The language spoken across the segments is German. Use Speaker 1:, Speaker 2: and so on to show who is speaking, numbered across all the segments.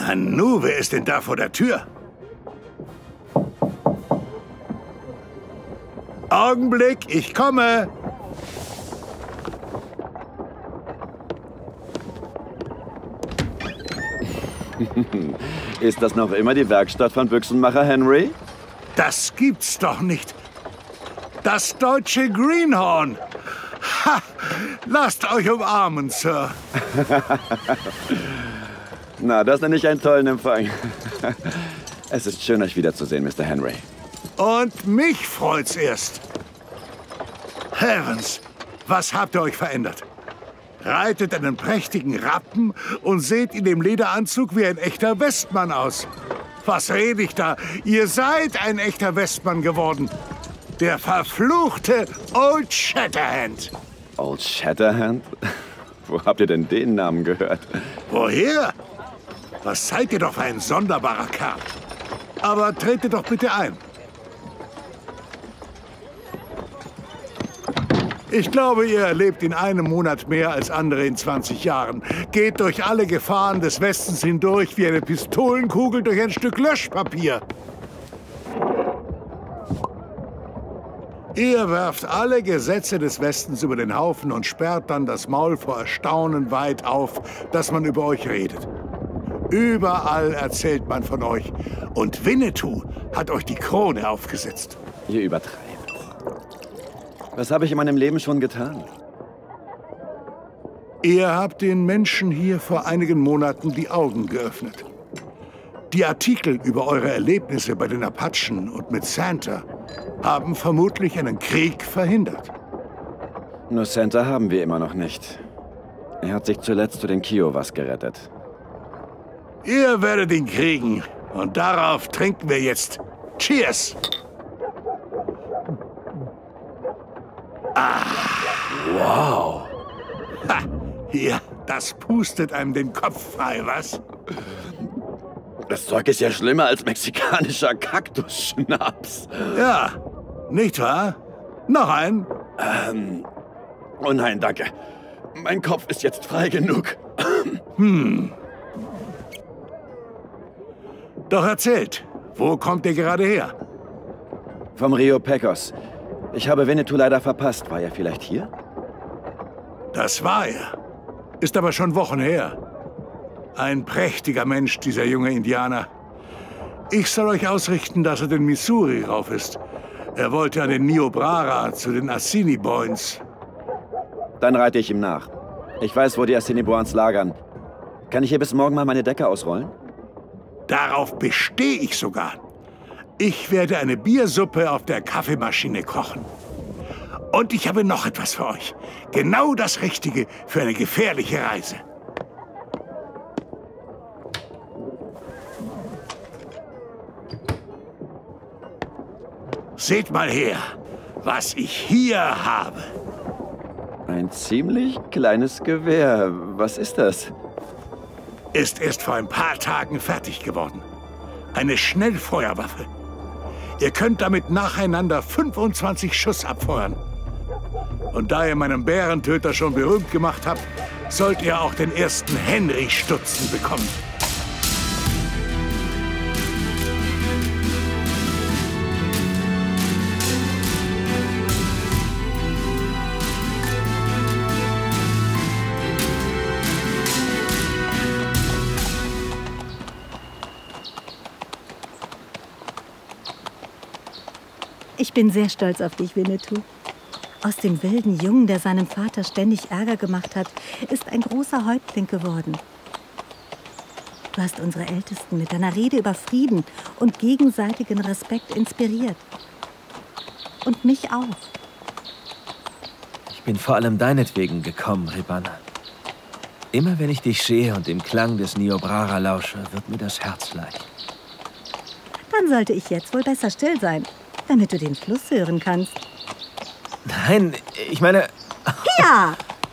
Speaker 1: Nanu, wer ist denn da vor der Tür? Augenblick, ich komme.
Speaker 2: Ist das noch immer die Werkstatt von Büchsenmacher Henry?
Speaker 1: Das gibt's doch nicht. Das deutsche Greenhorn. Ha! Lasst euch umarmen, Sir.
Speaker 2: Na, das nenne ich einen tollen Empfang. Es ist schön, euch wiederzusehen, Mr. Henry.
Speaker 1: Und mich freut's erst. Heavens, was habt ihr euch verändert? Reitet einen prächtigen Rappen und seht in dem Lederanzug wie ein echter Westmann aus. Was rede ich da? Ihr seid ein echter Westmann geworden. Der verfluchte Old Shatterhand.
Speaker 2: Old Shatterhand? Wo habt ihr denn den Namen gehört?
Speaker 1: Woher? Was seid ihr doch für ein sonderbarer Kerl? Aber tretet doch bitte ein. Ich glaube, ihr erlebt in einem Monat mehr als andere in 20 Jahren. Geht durch alle Gefahren des Westens hindurch wie eine Pistolenkugel durch ein Stück Löschpapier. Ihr werft alle Gesetze des Westens über den Haufen und sperrt dann das Maul vor Erstaunen weit auf, dass man über euch redet. Überall erzählt man von euch. Und Winnetou hat euch die Krone aufgesetzt.
Speaker 2: Ihr übertreibt. Was habe ich in meinem Leben schon getan?
Speaker 1: Ihr habt den Menschen hier vor einigen Monaten die Augen geöffnet. Die Artikel über eure Erlebnisse bei den Apachen und mit Santa haben vermutlich einen Krieg verhindert.
Speaker 2: Nur Santa haben wir immer noch nicht. Er hat sich zuletzt zu den Kiowas gerettet.
Speaker 1: Ihr werdet ihn kriegen. Und darauf trinken wir jetzt. Cheers!
Speaker 2: Wow!
Speaker 1: Ha! Hier, das pustet einem den Kopf frei, was?
Speaker 2: Das Zeug ist ja schlimmer als mexikanischer Kaktusschnaps.
Speaker 1: Ja, nicht wahr? Noch ein?
Speaker 2: Oh nein, danke. Mein Kopf ist jetzt frei genug.
Speaker 1: Doch erzählt, wo kommt ihr gerade her?
Speaker 2: Vom Rio Pecos. Ich habe Winnetou leider verpasst. War er vielleicht hier?
Speaker 1: Das war er. Ist aber schon Wochen her. Ein prächtiger Mensch, dieser junge Indianer. Ich soll euch ausrichten, dass er den Missouri rauf ist. Er wollte an den Niobrara zu den Assiniboines.
Speaker 2: Dann reite ich ihm nach. Ich weiß, wo die Assiniboines lagern. Kann ich hier bis morgen mal meine Decke ausrollen?
Speaker 1: Darauf bestehe ich sogar. Ich werde eine Biersuppe auf der Kaffeemaschine kochen. Und ich habe noch etwas für euch. Genau das Richtige für eine gefährliche Reise. Seht mal her, was ich hier habe.
Speaker 2: Ein ziemlich kleines Gewehr. Was ist das?
Speaker 1: Ist erst vor ein paar Tagen fertig geworden. Eine Schnellfeuerwaffe. Ihr könnt damit nacheinander 25 Schuss abfeuern. Und da ihr meinen Bärentöter schon berühmt gemacht habt, sollt ihr auch den ersten Henry-Stutzen bekommen.
Speaker 3: Ich bin sehr stolz auf dich, Winnetou. Aus dem wilden Jungen, der seinem Vater ständig Ärger gemacht hat, ist ein großer Häuptling geworden. Du hast unsere Ältesten mit deiner Rede über Frieden und gegenseitigen Respekt inspiriert. Und mich auch.
Speaker 4: Ich bin vor allem deinetwegen gekommen, Ribanna. Immer wenn ich dich sehe und dem Klang des Niobrara lausche, wird mir das Herz leicht.
Speaker 3: Dann sollte ich jetzt wohl besser still sein, damit du den Fluss hören kannst.
Speaker 4: Nein, ich meine...
Speaker 3: Ja!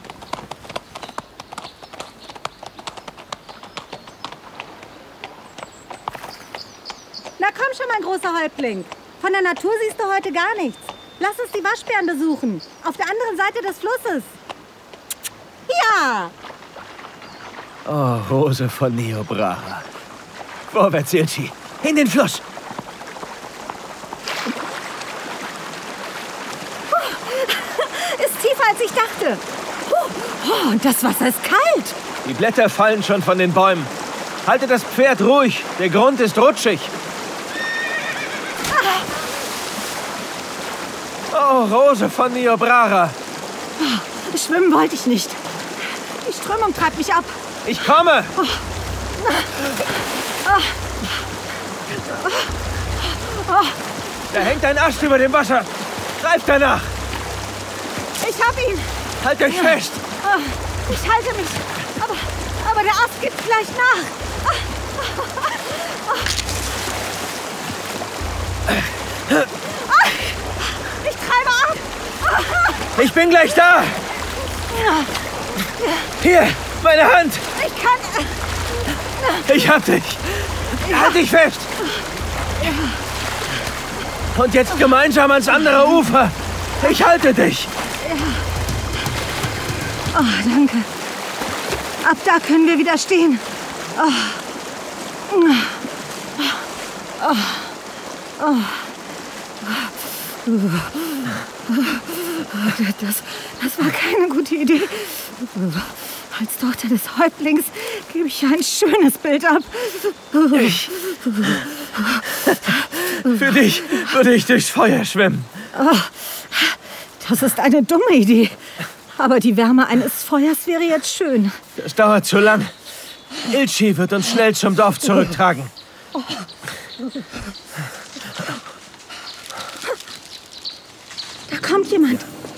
Speaker 3: Na komm schon, mein großer Häuptling. Von der Natur siehst du heute gar nichts. Lass uns die Waschbären besuchen. Auf der anderen Seite des Flusses. Ja!
Speaker 4: Oh, Rose von Niobrara. Vorwärts, Ilchi. In den Fluss.
Speaker 3: Ist tiefer, als ich dachte. Und das Wasser ist kalt.
Speaker 4: Die Blätter fallen schon von den Bäumen. Haltet das Pferd ruhig. Der Grund ist rutschig. Oh, Rose von Niobrara.
Speaker 3: Schwimmen wollte ich nicht. Die Strömung treibt mich ab.
Speaker 4: Ich komme. Da hängt ein Ast über dem Wasser. Greift danach.
Speaker 3: Ich hab ihn.
Speaker 4: Halt euch fest.
Speaker 3: Ich halte mich. Aber der Ast gibt gleich nach. Ich treibe ab.
Speaker 4: Ich bin gleich da. Hier, meine Hand.
Speaker 3: Ich kann...
Speaker 4: Ich hab dich. Halt dich fest. Und jetzt gemeinsam ans andere Ufer. Ich halte dich.
Speaker 3: Oh, danke. Ab da können wir wieder stehen. Das war keine gute Idee. Als Tochter des Häuptlings gebe ich ein schönes Bild ab.
Speaker 4: Für dich würde ich durchs Feuer schwimmen.
Speaker 3: Das ist eine dumme Idee. Aber die Wärme eines Feuers wäre jetzt schön.
Speaker 4: Das dauert zu lang. Ilchi wird uns schnell zum Dorf zurücktragen.
Speaker 3: Da kommt jemand.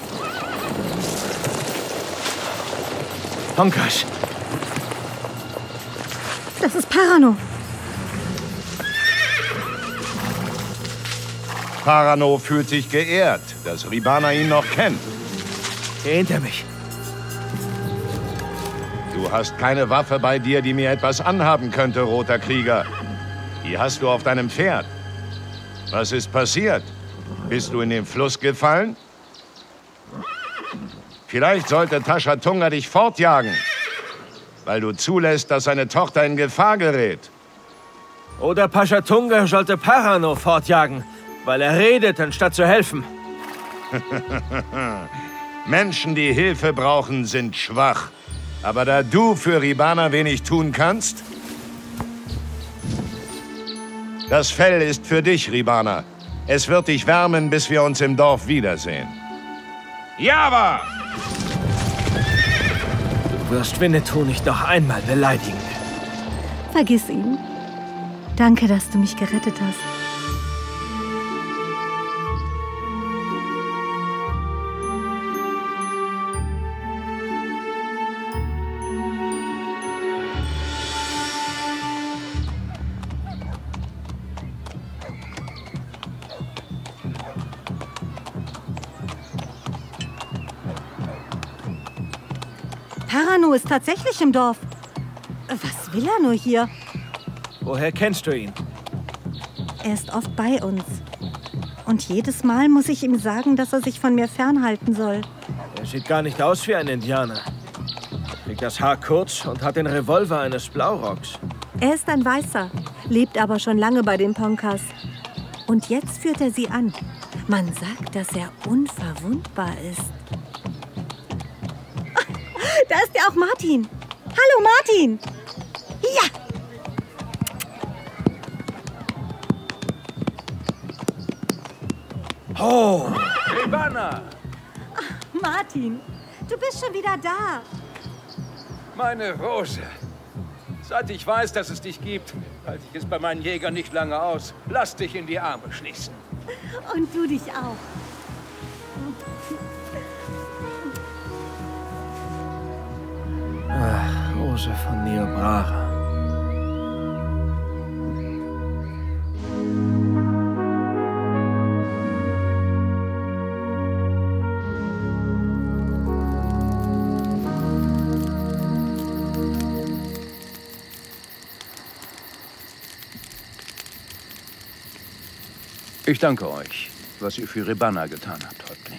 Speaker 4: Honkas.
Speaker 3: Das ist Parano.
Speaker 5: Parano fühlt sich geehrt, dass Ribana ihn noch kennt.
Speaker 4: Geh hinter mich.
Speaker 5: Du hast keine Waffe bei dir, die mir etwas anhaben könnte, roter Krieger. Die hast du auf deinem Pferd. Was ist passiert? Bist du in den Fluss gefallen? Vielleicht sollte Taschatunga dich fortjagen, weil du zulässt, dass seine Tochter in Gefahr gerät.
Speaker 4: Oder Paschatunga sollte Parano fortjagen, weil er redet, anstatt zu helfen.
Speaker 5: Menschen, die Hilfe brauchen, sind schwach. Aber da du für Ribana wenig tun kannst... Das Fell ist für dich, Ribana. Es wird dich wärmen, bis wir uns im Dorf wiedersehen. Java!
Speaker 4: Du wirst Winnetou nicht noch einmal beleidigen.
Speaker 3: Vergiss ihn. Danke, dass du mich gerettet hast. Parano ist tatsächlich im Dorf. Was will er nur hier?
Speaker 4: Woher kennst du ihn?
Speaker 3: Er ist oft bei uns. Und jedes Mal muss ich ihm sagen, dass er sich von mir fernhalten soll.
Speaker 4: Er sieht gar nicht aus wie ein Indianer. Er trägt das Haar kurz und hat den Revolver eines Blaurocks.
Speaker 3: Er ist ein Weißer, lebt aber schon lange bei den Ponkas. Und jetzt führt er sie an. Man sagt, dass er unverwundbar ist. Da ist ja auch Martin. Hallo, Martin. Ja.
Speaker 4: Oh!
Speaker 6: Ribana!
Speaker 3: Martin, du bist schon wieder da.
Speaker 6: Meine Rose. Seit ich weiß, dass es dich gibt, halte ich es bei meinen Jägern nicht lange aus. Lass dich in die Arme schließen.
Speaker 3: Und du dich auch.
Speaker 4: Ach, Rose von Niobrara.
Speaker 6: Ich danke euch, was ihr für Ribana getan habt, Häuptling.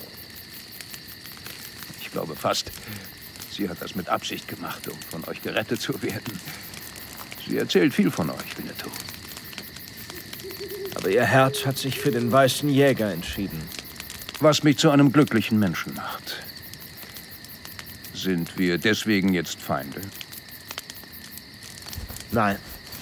Speaker 6: Ich glaube fast, sie hat das mit Absicht gemacht, um von euch gerettet zu werden. Sie erzählt viel von euch, Winnetou.
Speaker 4: Aber ihr Herz hat sich für den weißen Jäger entschieden.
Speaker 6: Was mich zu einem glücklichen Menschen macht. Sind wir deswegen jetzt Feinde?
Speaker 4: Nein.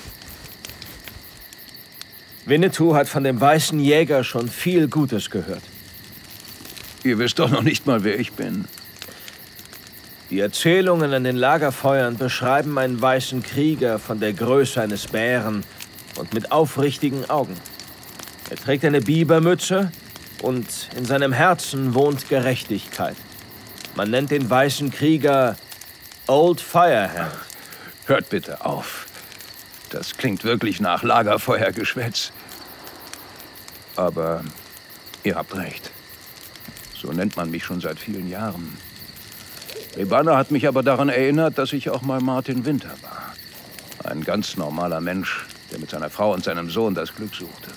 Speaker 4: Winnetou hat von dem weißen Jäger schon viel Gutes gehört.
Speaker 6: Ihr wisst doch noch nicht mal, wer ich bin.
Speaker 4: Die Erzählungen an den Lagerfeuern beschreiben einen weißen Krieger von der Größe eines Bären und mit aufrichtigen Augen. Er trägt eine Bibermütze und in seinem Herzen wohnt Gerechtigkeit. Man nennt den weißen Krieger Old Firehand.
Speaker 6: Hört bitte auf. Das klingt wirklich nach Lagerfeuergeschwätz. Aber ihr habt recht. So nennt man mich schon seit vielen Jahren. Ribanna hat mich aber daran erinnert, dass ich auch mal Martin Winter war. Ein ganz normaler Mensch, der mit seiner Frau und seinem Sohn das Glück suchte.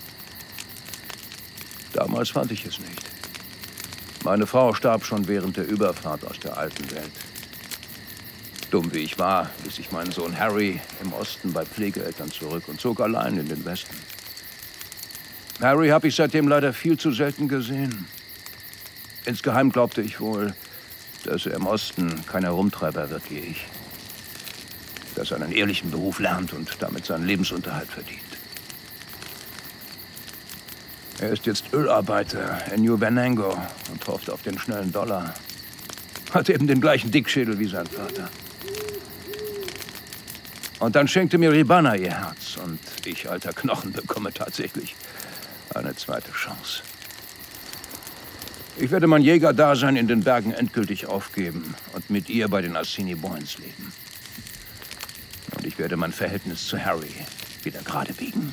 Speaker 6: Damals fand ich es nicht. Meine Frau starb schon während der Überfahrt aus der alten Welt. Dumm wie ich war, ließ ich meinen Sohn Harry im Osten bei Pflegeeltern zurück und zog allein in den Westen. Harry habe ich seitdem leider viel zu selten gesehen. Insgeheim glaubte ich wohl, dass er im Osten kein Herumtreiber wird wie ich. Dass er einen ehrlichen Beruf lernt und damit seinen Lebensunterhalt verdient. Er ist jetzt Ölarbeiter in New Venango und hofft auf den schnellen Dollar. Hat eben den gleichen Dickschädel wie sein Vater. Und dann schenkte mir Ribanna ihr Herz und ich, alter Knochen, bekomme tatsächlich eine zweite Chance. Ich werde mein Jägerdasein in den Bergen endgültig aufgeben und mit ihr bei den Assiniboines leben. Und ich werde mein Verhältnis zu Harry wieder gerade biegen.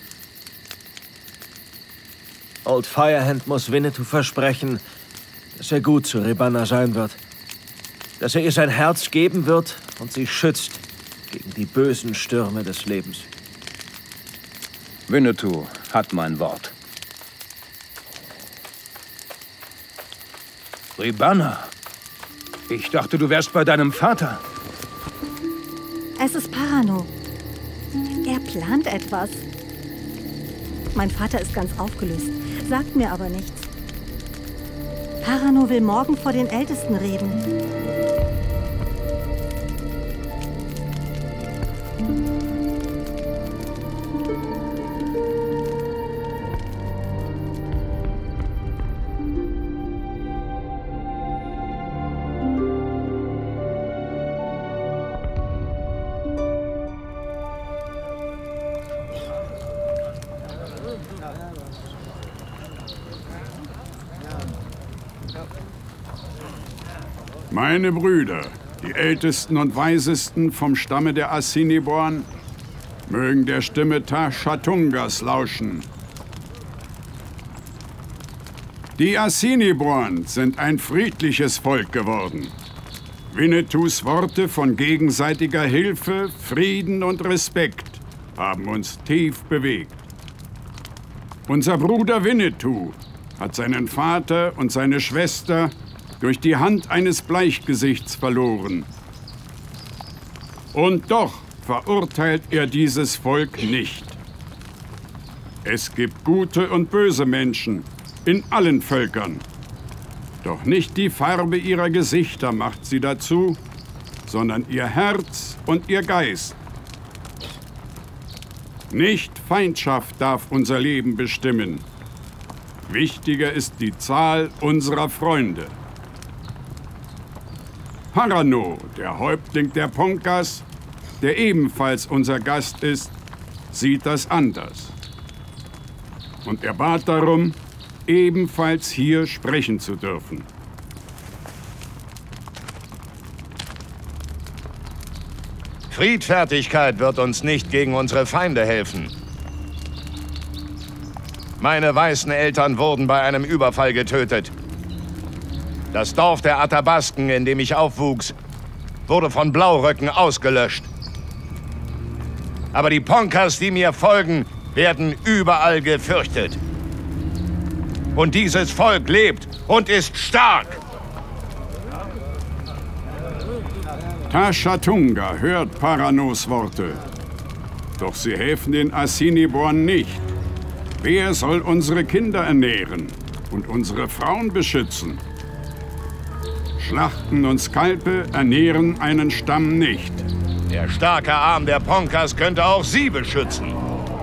Speaker 4: Old Firehand muss Winnetou versprechen, dass er gut zu Ribanna sein wird. Dass er ihr sein Herz geben wird und sie schützt gegen die bösen Stürme des Lebens.
Speaker 6: Winnetou hat mein Wort. Ribanna, ich dachte, du wärst bei deinem Vater.
Speaker 3: Es ist Parano. Er plant etwas. Mein Vater ist ganz aufgelöst, sagt mir aber nichts. Parano will morgen vor den Ältesten reden.
Speaker 7: Meine Brüder, die Ältesten und Weisesten vom Stamme der Assiniboine, mögen der Stimme Taschatungas lauschen. Die Assiniboine sind ein friedliches Volk geworden. Winnetous Worte von gegenseitiger Hilfe, Frieden und Respekt haben uns tief bewegt. Unser Bruder Winnetou hat seinen Vater und seine Schwester durch die Hand eines Bleichgesichts verloren. Und doch verurteilt er dieses Volk nicht. Es gibt gute und böse Menschen in allen Völkern. Doch nicht die Farbe ihrer Gesichter macht sie dazu, sondern ihr Herz und ihr Geist. Nicht Feindschaft darf unser Leben bestimmen. Wichtiger ist die Zahl unserer Freunde. Parano, der Häuptling der Poncas, der ebenfalls unser Gast ist, sieht das anders. Und er bat darum, ebenfalls hier sprechen zu dürfen.
Speaker 5: Friedfertigkeit wird uns nicht gegen unsere Feinde helfen. Meine weißen Eltern wurden bei einem Überfall getötet. Das Dorf der Athabasken, in dem ich aufwuchs, wurde von Blauröcken ausgelöscht. Aber die Poncas, die mir folgen, werden überall gefürchtet. Und dieses Volk lebt und ist stark.
Speaker 7: Taschatunga hört Paranos Worte. Doch sie helfen den Assiniboine nicht. Wer soll unsere Kinder ernähren und unsere Frauen beschützen? Schlachten und Skalpe ernähren einen Stamm nicht.
Speaker 5: Der starke Arm der Ponkas könnte auch sie beschützen.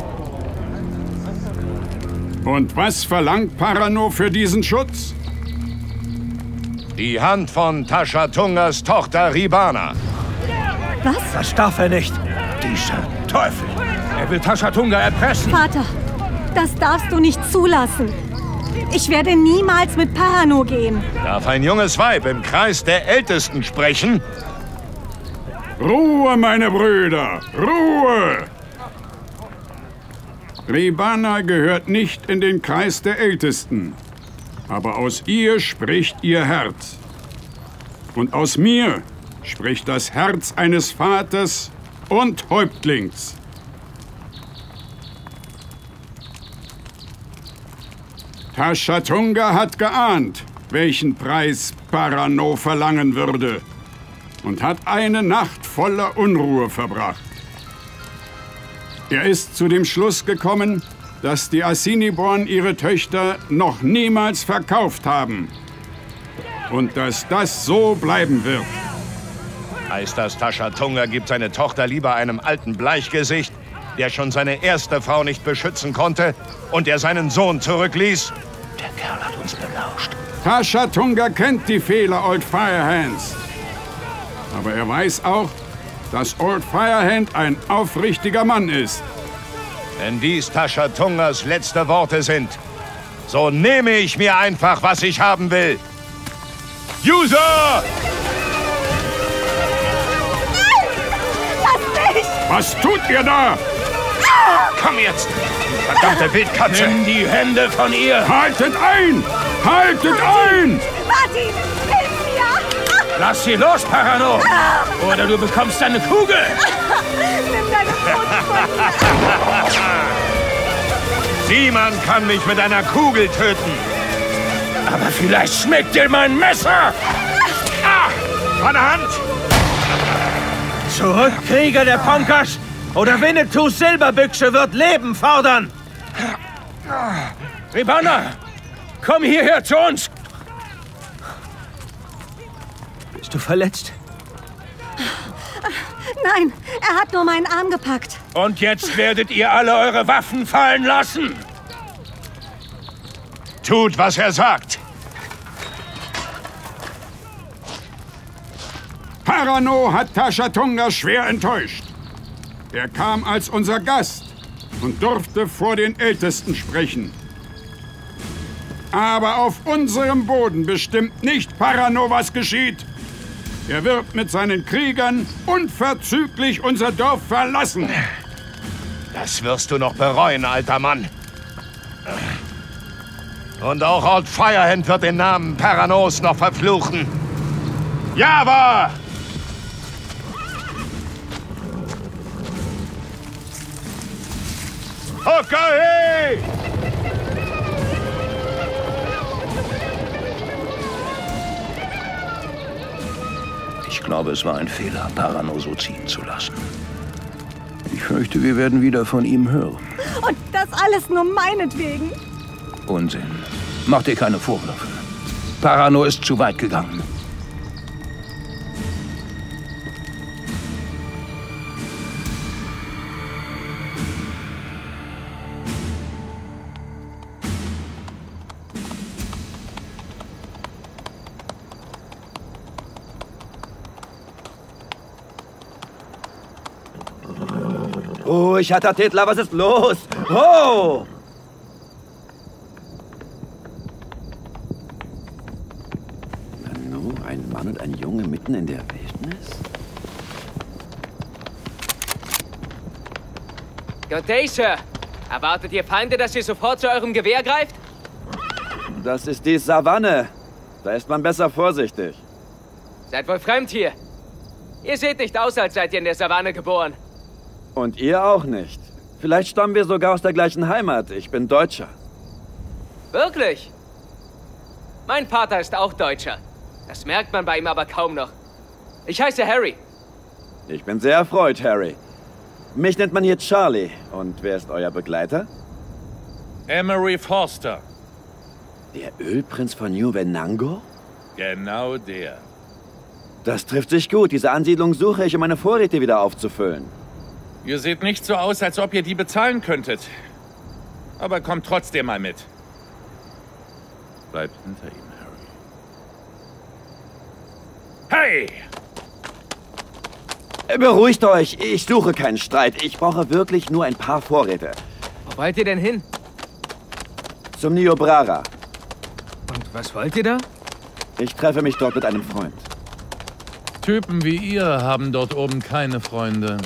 Speaker 7: Und was verlangt Parano für diesen Schutz?
Speaker 5: Die Hand von Taschatungas Tochter Ribana.
Speaker 3: Was?
Speaker 4: Das darf er nicht. Dieser Teufel. Er will Taschatunga erpressen.
Speaker 3: Vater, das darfst du nicht zulassen. Ich werde niemals mit Parano gehen.
Speaker 5: Darf ein junges Weib im Kreis der Ältesten sprechen?
Speaker 7: Ruhe, meine Brüder! Ruhe! Ribana gehört nicht in den Kreis der Ältesten. Aber aus ihr spricht ihr Herz. Und aus mir spricht das Herz eines Vaters und Häuptlings. Taschatunga hat geahnt, welchen Preis Parano verlangen würde, und hat eine Nacht voller Unruhe verbracht. Er ist zu dem Schluss gekommen, dass die Assiniboine ihre Töchter noch niemals verkauft haben und dass das so bleiben wird.
Speaker 5: Heißt das, Taschatunga gibt seine Tochter lieber einem alten Bleichgesicht, der schon seine erste Frau nicht beschützen konnte und der seinen Sohn zurückließ?
Speaker 6: Der Kerl hat uns belauscht.
Speaker 7: Taschatunga kennt die Fehler Old Firehands. Aber er weiß auch, dass Old Firehand ein aufrichtiger Mann ist.
Speaker 5: Wenn dies Taschatungas letzte Worte sind, so nehme ich mir einfach, was ich haben will. User!
Speaker 3: Lass mich!
Speaker 7: Was tut ihr da?
Speaker 5: Komm jetzt! Verdammte Wildkatze!
Speaker 4: Nimm die Hände von ihr!
Speaker 7: Haltet ein! Haltet ein!
Speaker 3: Martin, hilf mir!
Speaker 4: Lass sie los, Parano! Oder du bekommst eine Kugel!
Speaker 3: Nimm deine Pfoten von mir!
Speaker 5: Simon kann mich mit einer Kugel töten.
Speaker 4: Aber vielleicht schmeckt dir mein Messer!
Speaker 5: Ah! Von der Hand!
Speaker 4: Zurück, Krieger der Ponkas! Oder Winnetous Silberbüchse wird Leben fordern! Ribana! Komm hierher zu uns! Bist du verletzt?
Speaker 3: Nein, er hat nur meinen Arm gepackt.
Speaker 4: Und jetzt werdet ihr alle eure Waffen fallen lassen!
Speaker 5: Tut, was er sagt.
Speaker 7: Parano hat Taschatunga schwer enttäuscht. Er kam als unser Gast und durfte vor den Ältesten sprechen. Aber auf unserem Boden bestimmt nicht Parano, was geschieht. Er wird mit seinen Kriegern unverzüglich unser Dorf verlassen.
Speaker 5: Das wirst du noch bereuen, alter Mann. Und auch Old Firehand wird den Namen Paranos noch verfluchen. Java! Okay!
Speaker 6: Ich glaube, es war ein Fehler, Parano so ziehen zu lassen. Ich fürchte, wir werden wieder von ihm hören.
Speaker 3: Und das alles nur meinetwegen.
Speaker 6: Unsinn. Mach dir keine Vorwürfe. Parano ist zu weit gegangen.
Speaker 2: Oh, ich hatte Tetla, was ist los? Oh! Nanu, ein Mann und ein Junge mitten in der Wildnis?
Speaker 8: Good day, Sir. Erwartet ihr Feinde, dass ihr sofort zu eurem Gewehr greift?
Speaker 2: Das ist die Savanne. Da ist man besser vorsichtig.
Speaker 8: Seid wohl fremd hier. Ihr seht nicht aus, als seid ihr in der Savanne geboren.
Speaker 2: Und ihr auch nicht. Vielleicht stammen wir sogar aus der gleichen Heimat. Ich bin Deutscher.
Speaker 8: Wirklich? Mein Vater ist auch Deutscher. Das merkt man bei ihm aber kaum noch. Ich heiße Harry.
Speaker 2: Ich bin sehr erfreut, Harry. Mich nennt man hier Charlie. Und wer ist euer Begleiter?
Speaker 9: Emery Forster.
Speaker 2: Der Ölprinz von New Venango?
Speaker 9: Genau der.
Speaker 2: Das trifft sich gut. Diese Ansiedlung suche ich, um meine Vorräte wieder aufzufüllen.
Speaker 9: Ihr seht nicht so aus, als ob ihr die bezahlen könntet. Aber kommt trotzdem mal mit. Bleibt hinter ihm, Harry. Hey!
Speaker 2: Beruhigt euch. Ich suche keinen Streit. Ich brauche wirklich nur ein paar Vorräte.
Speaker 8: Wo wollt ihr denn hin?
Speaker 2: Zum Niobrara.
Speaker 8: Und was wollt ihr da?
Speaker 2: Ich treffe mich dort mit einem Freund.
Speaker 9: Typen wie ihr haben dort oben keine Freunde.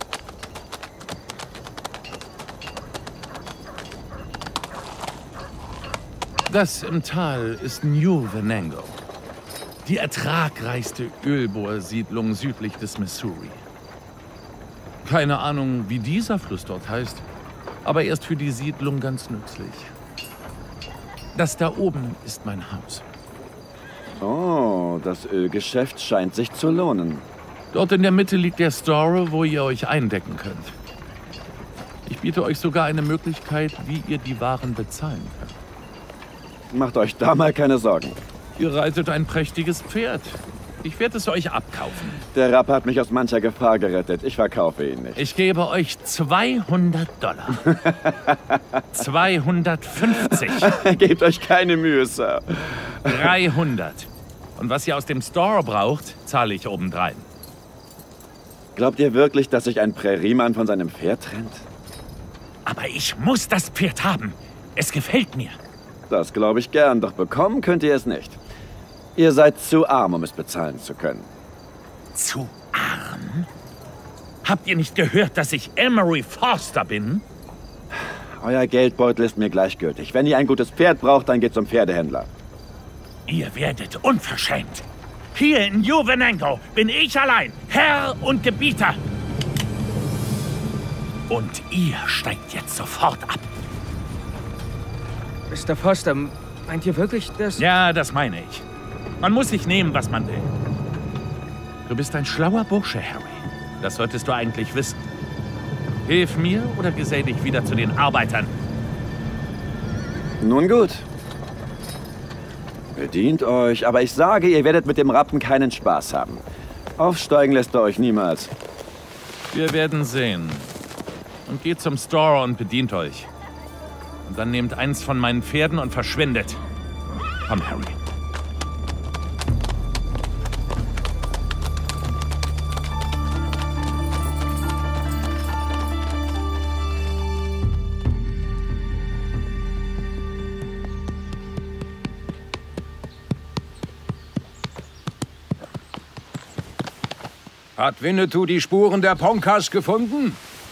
Speaker 9: Das im Tal ist New Venango. Die ertragreichste Ölbohrsiedlung südlich des Missouri. Keine Ahnung, wie dieser Fluss dort heißt, aber er ist für die Siedlung ganz nützlich. Das da oben ist mein Haus.
Speaker 2: Oh, das Ölgeschäft scheint sich zu lohnen.
Speaker 9: Dort in der Mitte liegt der Store, wo ihr euch eindecken könnt. Ich biete euch sogar eine Möglichkeit, wie ihr die Waren bezahlen könnt.
Speaker 2: Macht euch da mal keine Sorgen.
Speaker 9: Ihr reitet ein prächtiges Pferd. Ich werde es euch abkaufen.
Speaker 2: Der Rapp hat mich aus mancher Gefahr gerettet. Ich verkaufe ihn nicht.
Speaker 9: Ich gebe euch $200. 250.
Speaker 2: Gebt euch keine Mühe, Sir.
Speaker 9: 300. Und was ihr aus dem Store braucht, zahle ich obendrein.
Speaker 2: Glaubt ihr wirklich, dass sich ein Präriemann von seinem Pferd trennt?
Speaker 9: Aber ich muss das Pferd haben. Es gefällt mir.
Speaker 2: Das glaube ich gern, doch bekommen könnt ihr es nicht. Ihr seid zu arm, um es bezahlen zu können.
Speaker 9: Zu arm? Habt ihr nicht gehört, dass ich Emery Forster bin?
Speaker 2: Euer Geldbeutel ist mir gleichgültig. Wenn ihr ein gutes Pferd braucht, dann geht zum Pferdehändler.
Speaker 9: Ihr werdet unverschämt. Hier in New Venango bin ich allein, Herr und Gebieter. Und ihr steigt jetzt sofort ab.
Speaker 8: Mr. Forster, meint ihr wirklich, dass...
Speaker 9: Ja, das meine ich. Man muss sich nehmen, was man will. Du bist ein schlauer Bursche, Harry. Das solltest du eigentlich wissen. Hilf mir oder gesell dich wieder zu den Arbeitern.
Speaker 2: Nun gut. Bedient euch, aber ich sage, ihr werdet mit dem Rappen keinen Spaß haben. Aufsteigen lässt er euch niemals.
Speaker 9: Wir werden sehen. Und geht zum Store und bedient euch. Und dann nehmt eins von meinen Pferden und verschwindet. Komm, Harry.
Speaker 6: Hat Winnetou die Spuren der Ponkas gefunden?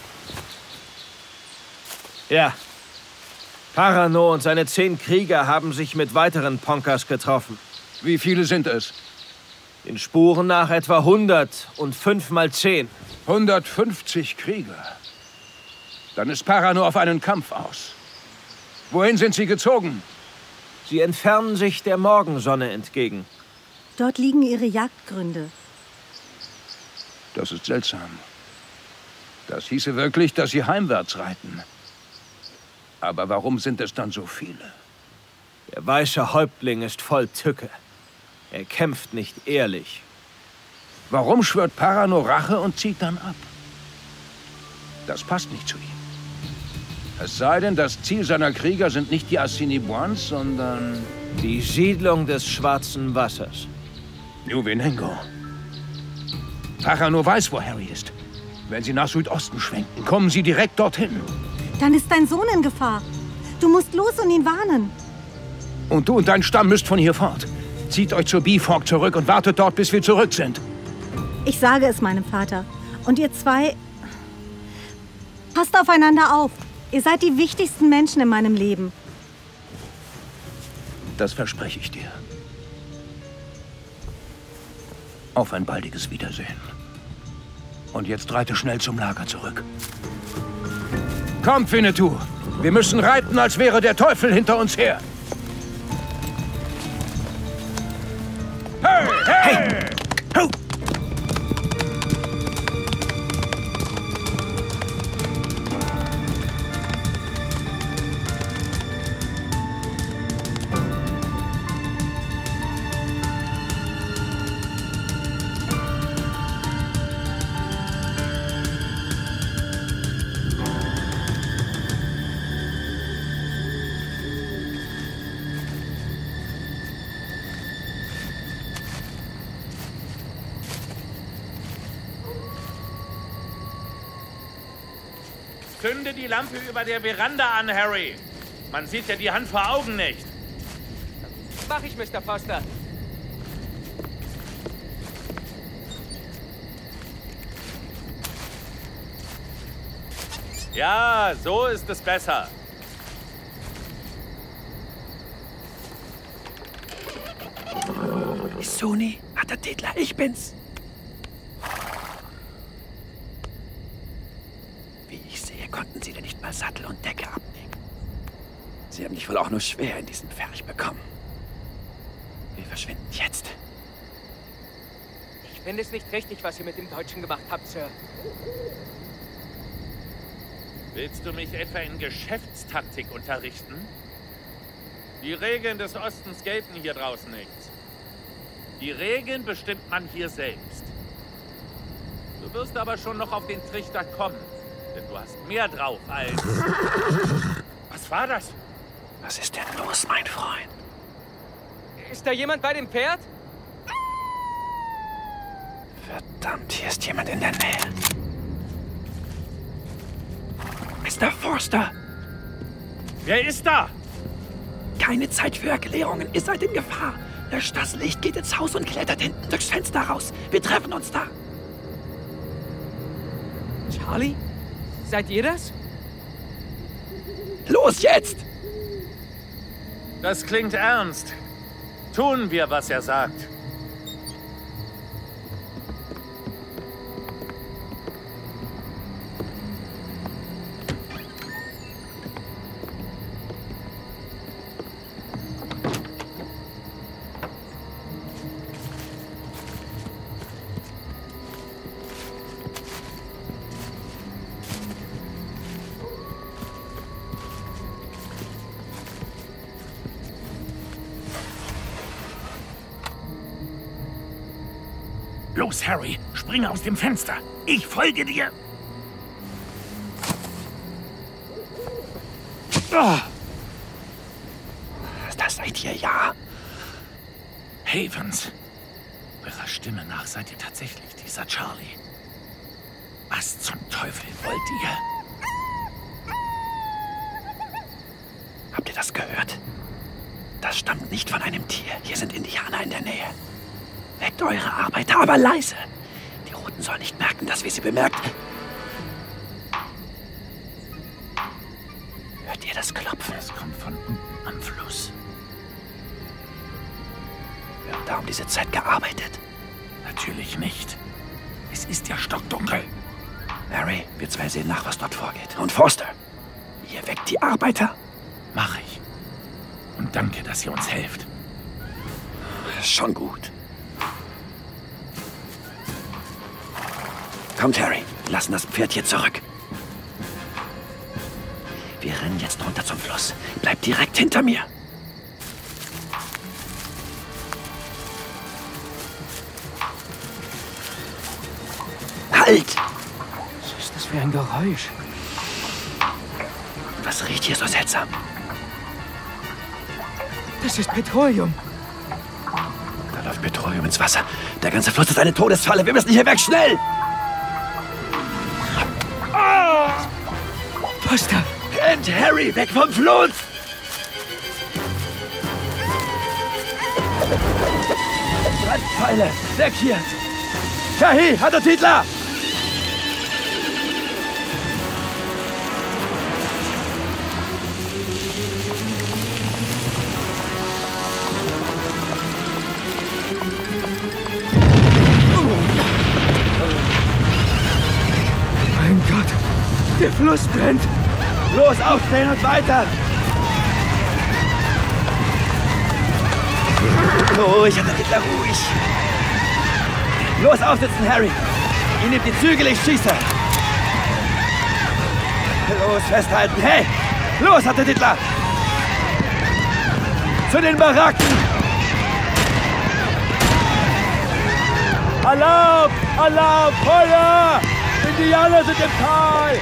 Speaker 4: Ja. Parano und seine 10 Krieger haben sich mit weiteren Ponkas getroffen.
Speaker 6: Wie viele sind es?
Speaker 4: Den Spuren nach etwa 100 und 5 mal 10.
Speaker 6: 150 Krieger. Dann ist Parano auf einen Kampf aus. Wohin sind sie gezogen?
Speaker 4: Sie entfernen sich der Morgensonne entgegen.
Speaker 3: Dort liegen ihre Jagdgründe.
Speaker 6: Das ist seltsam. Das hieße wirklich, dass sie heimwärts reiten. Aber warum sind es dann so viele?
Speaker 4: Der weiße Häuptling ist voll Tücke. Er kämpft nicht ehrlich.
Speaker 6: Warum schwört Parano Rache und zieht dann ab? Das passt nicht zu ihm. Es sei denn, das Ziel seiner Krieger sind nicht die Assiniboines, sondern...
Speaker 4: Die Siedlung des Schwarzen Wassers.
Speaker 6: New Venango. Parano weiß, wo Harry ist. Wenn sie nach Südosten schwenken, kommen sie direkt dorthin.
Speaker 3: Dann ist dein Sohn in Gefahr. Du musst los und ihn warnen.
Speaker 6: Und du und dein Stamm müsst von hier fort. Zieht euch zur Beefhawk zurück und wartet dort, bis wir zurück sind.
Speaker 3: Ich sage es meinem Vater. Und ihr zwei... Passt aufeinander auf. Ihr seid die wichtigsten Menschen in meinem Leben.
Speaker 6: Das verspreche ich dir. Auf ein baldiges Wiedersehen. Und jetzt reite schnell zum Lager zurück. Kommt, Winnetou! Wir müssen reiten, als wäre der Teufel hinter uns her. Hey! Hey! Ho!
Speaker 9: Zünde die Lampe über der Veranda an, Harry. Man sieht ja die Hand vor Augen nicht.
Speaker 8: Mach ich, Mr. Foster.
Speaker 9: Ja, so ist es besser.
Speaker 2: Suni, Atatitla, ich bin's. Wie ich sehe, konnten Sie denn nicht mal Sattel und Decke abnehmen. Sie haben dich wohl auch nur schwer in diesen Pferch bekommen. Wir verschwinden jetzt.
Speaker 8: Ich finde es nicht richtig, was ihr mit dem Deutschen gemacht habt, Sir.
Speaker 9: Willst du mich etwa in Geschäftstaktik unterrichten? Die Regeln des Ostens gelten hier draußen nicht. Die Regeln bestimmt man hier selbst. Du wirst aber schon noch auf den Trichter kommen, denn du hast mehr drauf als... Was war das?
Speaker 2: Was ist denn los, mein Freund?
Speaker 8: Ist da jemand bei dem Pferd?
Speaker 2: Verdammt, hier ist jemand in der Nähe. Mr. Forster!
Speaker 9: Wer ist da?
Speaker 2: Keine Zeit für Erklärungen. Ihr seid in Gefahr. Löscht das Licht, geht ins Haus und klettert hinten durchs Fenster raus. Wir treffen uns da.
Speaker 8: Charlie? Seid ihr das?
Speaker 2: Los jetzt!
Speaker 9: Das klingt ernst. Tun wir, was er sagt. Los, Harry, springe aus dem Fenster. Ich folge dir.
Speaker 2: Oh. Das seid ihr, ja.
Speaker 9: Havens, eurer Stimme nach seid ihr tatsächlich dieser Charlie. Was zum Teufel wollt ihr?
Speaker 2: Habt ihr das gehört? Das stammt nicht von einem Tier. Hier sind Indianer in der Nähe. Weckt eure Arbeiter, aber leise. Die Roten sollen nicht merken, dass wir sie bemerkt. Hört ihr das Klopfen?
Speaker 9: Es kommt von unten am Fluss.
Speaker 2: Wir haben da um diese Zeit gearbeitet.
Speaker 9: Natürlich nicht. Es ist ja stockdunkel.
Speaker 2: Harry, wir zwei sehen nach, was dort vorgeht. Und Forster, ihr weckt die Arbeiter?
Speaker 9: Mach ich. Und danke, dass ihr uns helft.
Speaker 2: Schon gut. Kommt, Harry. Wir lassen das Pferd hier zurück. Wir rennen jetzt runter zum Fluss. Bleibt direkt hinter mir. Halt!
Speaker 8: Was ist das für ein Geräusch?
Speaker 2: Was riecht hier so seltsam?
Speaker 8: Das ist Petroleum.
Speaker 2: Da läuft Petroleum ins Wasser. Der ganze Fluss ist eine Todesfalle. Wir müssen hier weg, schnell!
Speaker 8: Foster!
Speaker 2: Rennt, Harry, weg vom Fluss! Brandpfeile, weg hier! Kahi, hat der Titler!
Speaker 8: Mein Gott, der Fluss brennt!
Speaker 2: Los, aufstehen und weiter! Ruhig, hat der Hitler, ruhig! Los, aufsitzen, Harry! Ihr nehmt die Zügel, ich schieße! Los, festhalten! Hey! Los, hat der Hitler! Zu den Baracken! Alarm! Alarm! Feuer! Indianer sind im Tal!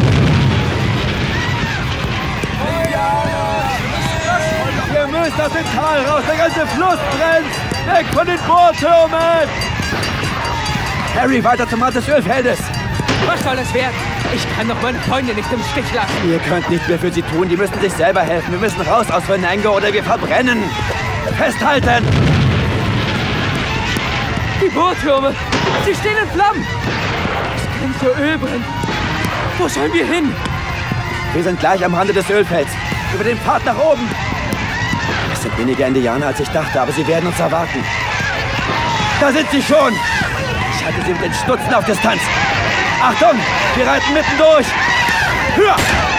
Speaker 2: Ihr müsst aus dem Tal raus, der ganze Fluss brennt! Weg von den Bohrtürmen! Harry, weiter zum Rand des Ölfeldes!
Speaker 8: Was soll das werden? Ich kann doch meine Freunde nicht im Stich lassen.
Speaker 2: Ihr könnt nicht mehr für sie tun. Die müssen sich selber helfen. Wir müssen raus aus Venango oder wir verbrennen. Festhalten!
Speaker 8: Die Bohrtürme! Sie stehen in Flammen! Das ganze Öl brennt. Wo sollen wir hin?
Speaker 2: Wir sind gleich am Rande des Ölfelds. Über den Pfad nach oben. Es sind weniger Indianer, als ich dachte, aber sie werden uns erwarten. Da sind sie schon! Ich halte sie mit den Stutzen auf Distanz. Achtung! Wir reiten mitten durch! Höher!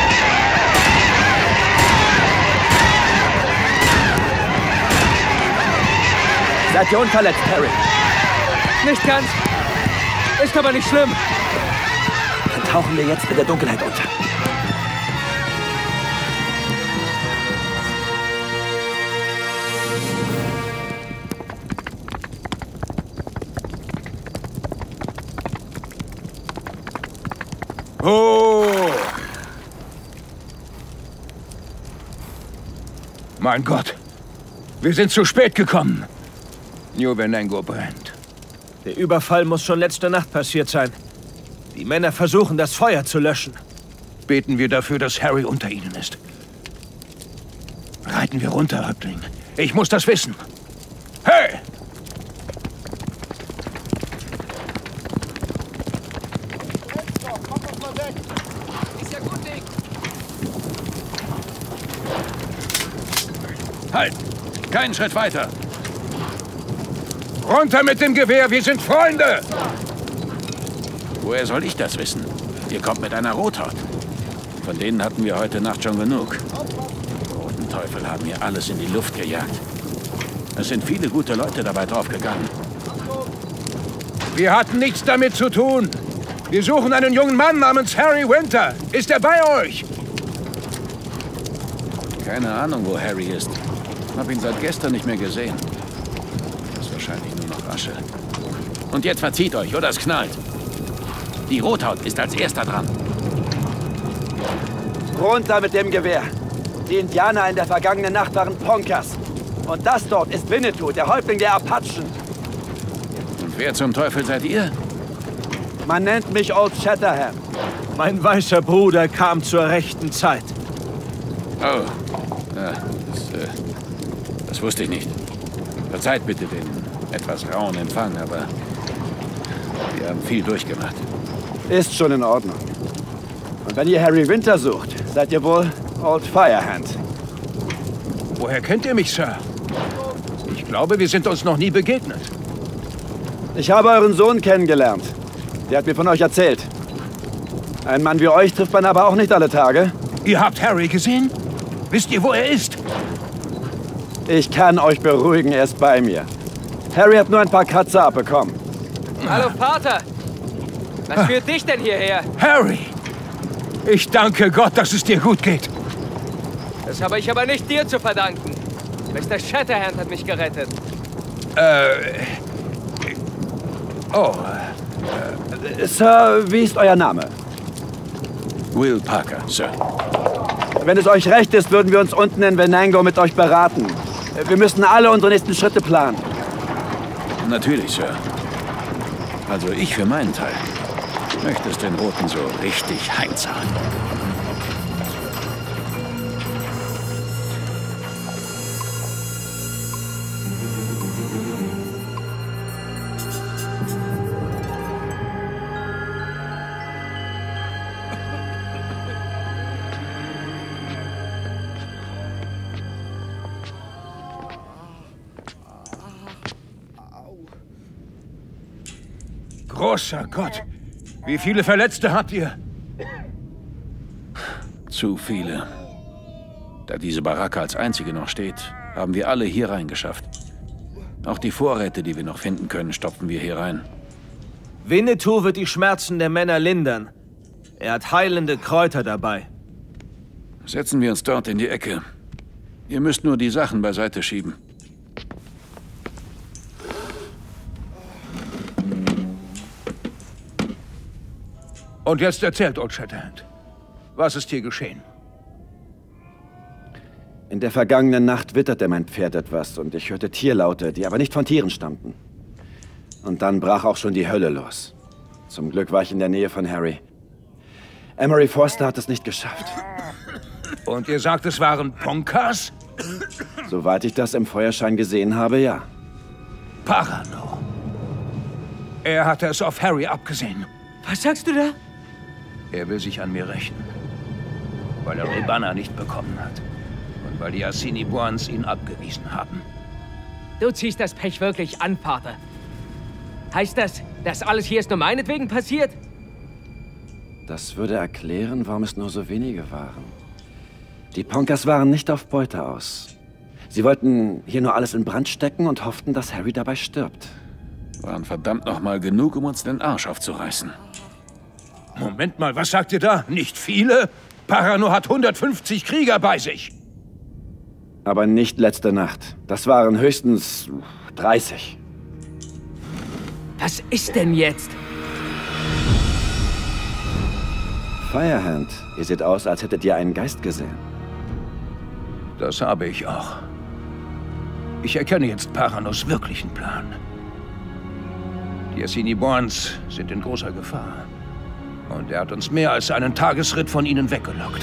Speaker 2: Seid ihr unverletzt, Harry?
Speaker 8: Nicht ganz. Ist aber nicht schlimm.
Speaker 2: Dann tauchen wir jetzt in der Dunkelheit unter.
Speaker 6: Oh! Mein Gott! Wir sind zu spät gekommen. New Venango brennt.
Speaker 4: Der Überfall muss schon letzte Nacht passiert sein. Die Männer versuchen, das Feuer zu löschen.
Speaker 6: Beten wir dafür, dass Harry unter ihnen ist. Reiten wir runter, Häuptling. Ich muss das wissen. Hey! Halt! Keinen Schritt weiter! Runter mit dem Gewehr, wir sind Freunde! Woher soll ich das wissen? Ihr kommt mit einer Rothaut. Von denen hatten wir heute Nacht schon genug. Die roten Teufel haben hier alles in die Luft gejagt. Es sind viele gute Leute dabei draufgegangen. Wir hatten nichts damit zu tun. Wir suchen einen jungen Mann namens Harry Winter. Ist er bei euch? Keine Ahnung, wo Harry ist. Hab ihn seit gestern nicht mehr gesehen. Das ist wahrscheinlich nur noch Asche. Und jetzt verzieht euch, oder es knallt. Die Rothaut ist als erster dran.
Speaker 2: Runter mit dem Gewehr. Die Indianer in der vergangenen Nacht waren Ponkas. Und das dort ist Winnetou, der Häuptling der Apachen.
Speaker 6: Und wer zum Teufel seid ihr?
Speaker 2: Man nennt mich Old Shatterhand.
Speaker 4: Mein weißer Bruder kam zur rechten Zeit.
Speaker 6: Oh, ja, das wusste ich nicht. Verzeiht bitte den etwas rauen Empfang, aber wir haben viel durchgemacht.
Speaker 2: Ist schon in Ordnung. Und wenn ihr Harry Winter sucht, seid ihr wohl Old Firehand.
Speaker 6: Woher kennt ihr mich, Sir? Ich glaube, wir sind uns noch nie begegnet.
Speaker 2: Ich habe euren Sohn kennengelernt. Der hat mir von euch erzählt. Einen Mann wie euch trifft man aber auch nicht alle Tage.
Speaker 6: Ihr habt Harry gesehen? Wisst ihr, wo er ist?
Speaker 2: Ich kann euch beruhigen, er ist bei mir. Harry hat nur ein paar Kratzer abbekommen.
Speaker 8: Hallo, Vater. Was führt dich denn hierher?
Speaker 6: Harry! Ich danke Gott, dass es dir gut geht.
Speaker 8: Das habe ich aber nicht dir zu verdanken. Mr. Shatterhand hat mich gerettet.
Speaker 2: Sir, wie ist euer Name?
Speaker 6: Will Parker, Sir.
Speaker 2: Wenn es euch recht ist, würden wir uns unten in Venango mit euch beraten. Wir müssen alle unsere nächsten Schritte planen.
Speaker 6: Natürlich, Sir. Also ich für meinen Teil möchte es den Roten so richtig heimzahlen. Großer Gott! Wie viele Verletzte habt ihr? Zu viele. Da diese Baracke als einzige noch steht, haben wir alle hier reingeschafft. Auch die Vorräte, die wir noch finden können, stopfen wir hier rein.
Speaker 4: Winnetou wird die Schmerzen der Männer lindern. Er hat heilende Kräuter dabei.
Speaker 6: Setzen wir uns dort in die Ecke. Ihr müsst nur die Sachen beiseite schieben. Und jetzt erzählt, Old Shatterhand. Was ist hier geschehen?
Speaker 2: In der vergangenen Nacht witterte mein Pferd etwas und ich hörte Tierlaute, die aber nicht von Tieren stammten. Und dann brach auch schon die Hölle los. Zum Glück war ich in der Nähe von Harry. Emery Forster hat es nicht geschafft.
Speaker 6: Und ihr sagt, es waren Ponkas?
Speaker 2: Soweit ich das im Feuerschein gesehen habe, ja.
Speaker 6: Parano. Er hatte es auf Harry abgesehen.
Speaker 8: Was sagst du da?
Speaker 6: Er will sich an mir rächen. Weil er Ribanna nicht bekommen hat. Und weil die Assiniboines ihn abgewiesen haben.
Speaker 8: Du ziehst das Pech wirklich an, Vater. Heißt das, das alles hier ist nur meinetwegen passiert?
Speaker 2: Das würde erklären, warum es nur so wenige waren. Die Ponkas waren nicht auf Beute aus. Sie wollten hier nur alles in Brand stecken und hofften, dass Harry dabei stirbt.
Speaker 10: Waren verdammt noch mal genug, um uns den Arsch aufzureißen.
Speaker 6: Moment mal, was sagt ihr da? Nicht viele? Parano hat 150 Krieger bei sich.
Speaker 2: Aber nicht letzte Nacht. Das waren höchstens 30.
Speaker 8: Was ist denn jetzt?
Speaker 2: Firehand, ihr seht aus, als hättet ihr einen Geist gesehen.
Speaker 6: Das habe ich auch. Ich erkenne jetzt Paranos wirklichen Plan. Die Assiniboines sind in großer Gefahr. Und er hat uns mehr als einen Tagesritt von ihnen weggelockt.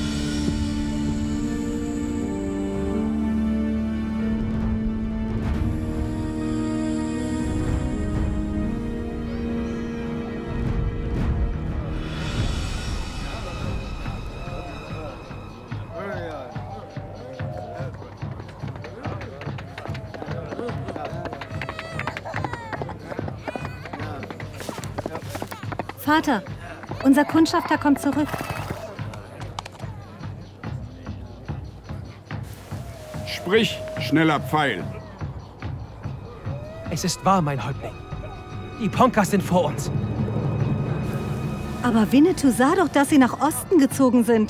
Speaker 3: Vater, unser Kundschafter kommt zurück.
Speaker 7: Sprich, schneller Pfeil.
Speaker 8: Es ist wahr, mein Häuptling. Die Ponkas sind vor uns.
Speaker 3: Aber Winnetou sah doch, dass sie nach Osten gezogen sind.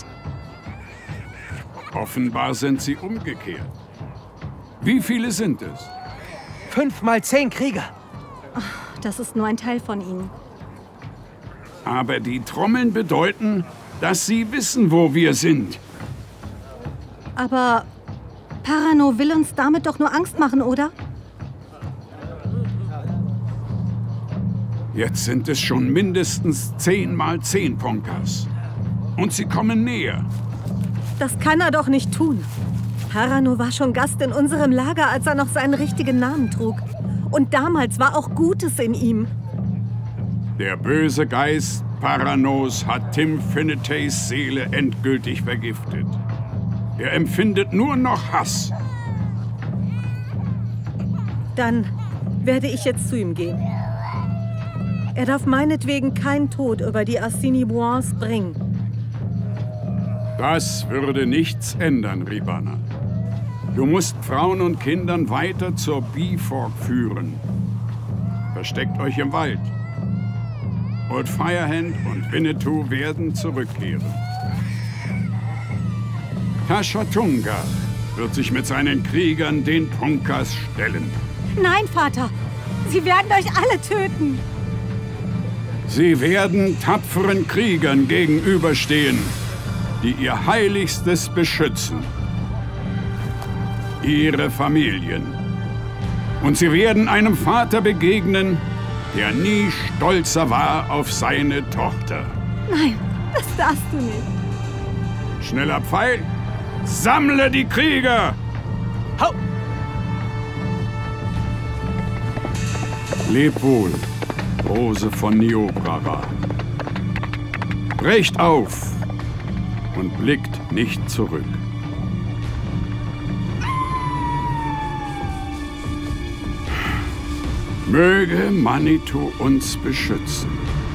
Speaker 7: Offenbar sind sie umgekehrt. Wie viele sind es?
Speaker 8: 5 mal 10 Krieger.
Speaker 3: Das ist nur ein Teil von ihnen.
Speaker 7: Aber die Trommeln bedeuten, dass sie wissen, wo wir sind.
Speaker 3: Aber Parano will uns damit doch nur Angst machen, oder?
Speaker 7: Jetzt sind es schon mindestens 10 mal 10 Ponkas. Und sie kommen näher.
Speaker 3: Das kann er doch nicht tun. Parano war schon Gast in unserem Lager, als er noch seinen richtigen Namen trug. Und damals war auch Gutes in ihm.
Speaker 7: Der böse Geist Paranos hat Tim Finetays Seele endgültig vergiftet. Er empfindet nur noch Hass.
Speaker 3: Dann werde ich jetzt zu ihm gehen. Er darf meinetwegen keinen Tod über die Assiniboines bringen.
Speaker 7: Das würde nichts ändern, Ribanna. Du musst Frauen und Kindern weiter zur Bee-Fork führen. Versteckt euch im Wald. Old Firehand und Winnetou werden zurückkehren. Tashatunga wird sich mit seinen Kriegern den Ponkas stellen.
Speaker 3: Nein, Vater! Sie werden euch alle töten!
Speaker 7: Sie werden tapferen Kriegern gegenüberstehen, die ihr Heiligstes beschützen. Ihre Familien. Und sie werden einem Vater begegnen, der nie stolzer war auf seine Tochter.
Speaker 3: Nein, das darfst du nicht.
Speaker 7: Schneller Pfeil, sammle die Krieger!
Speaker 8: Hau!
Speaker 7: Leb wohl, Rose von Niobrara. Brecht auf und blickt nicht zurück. Möge Manitou uns beschützen.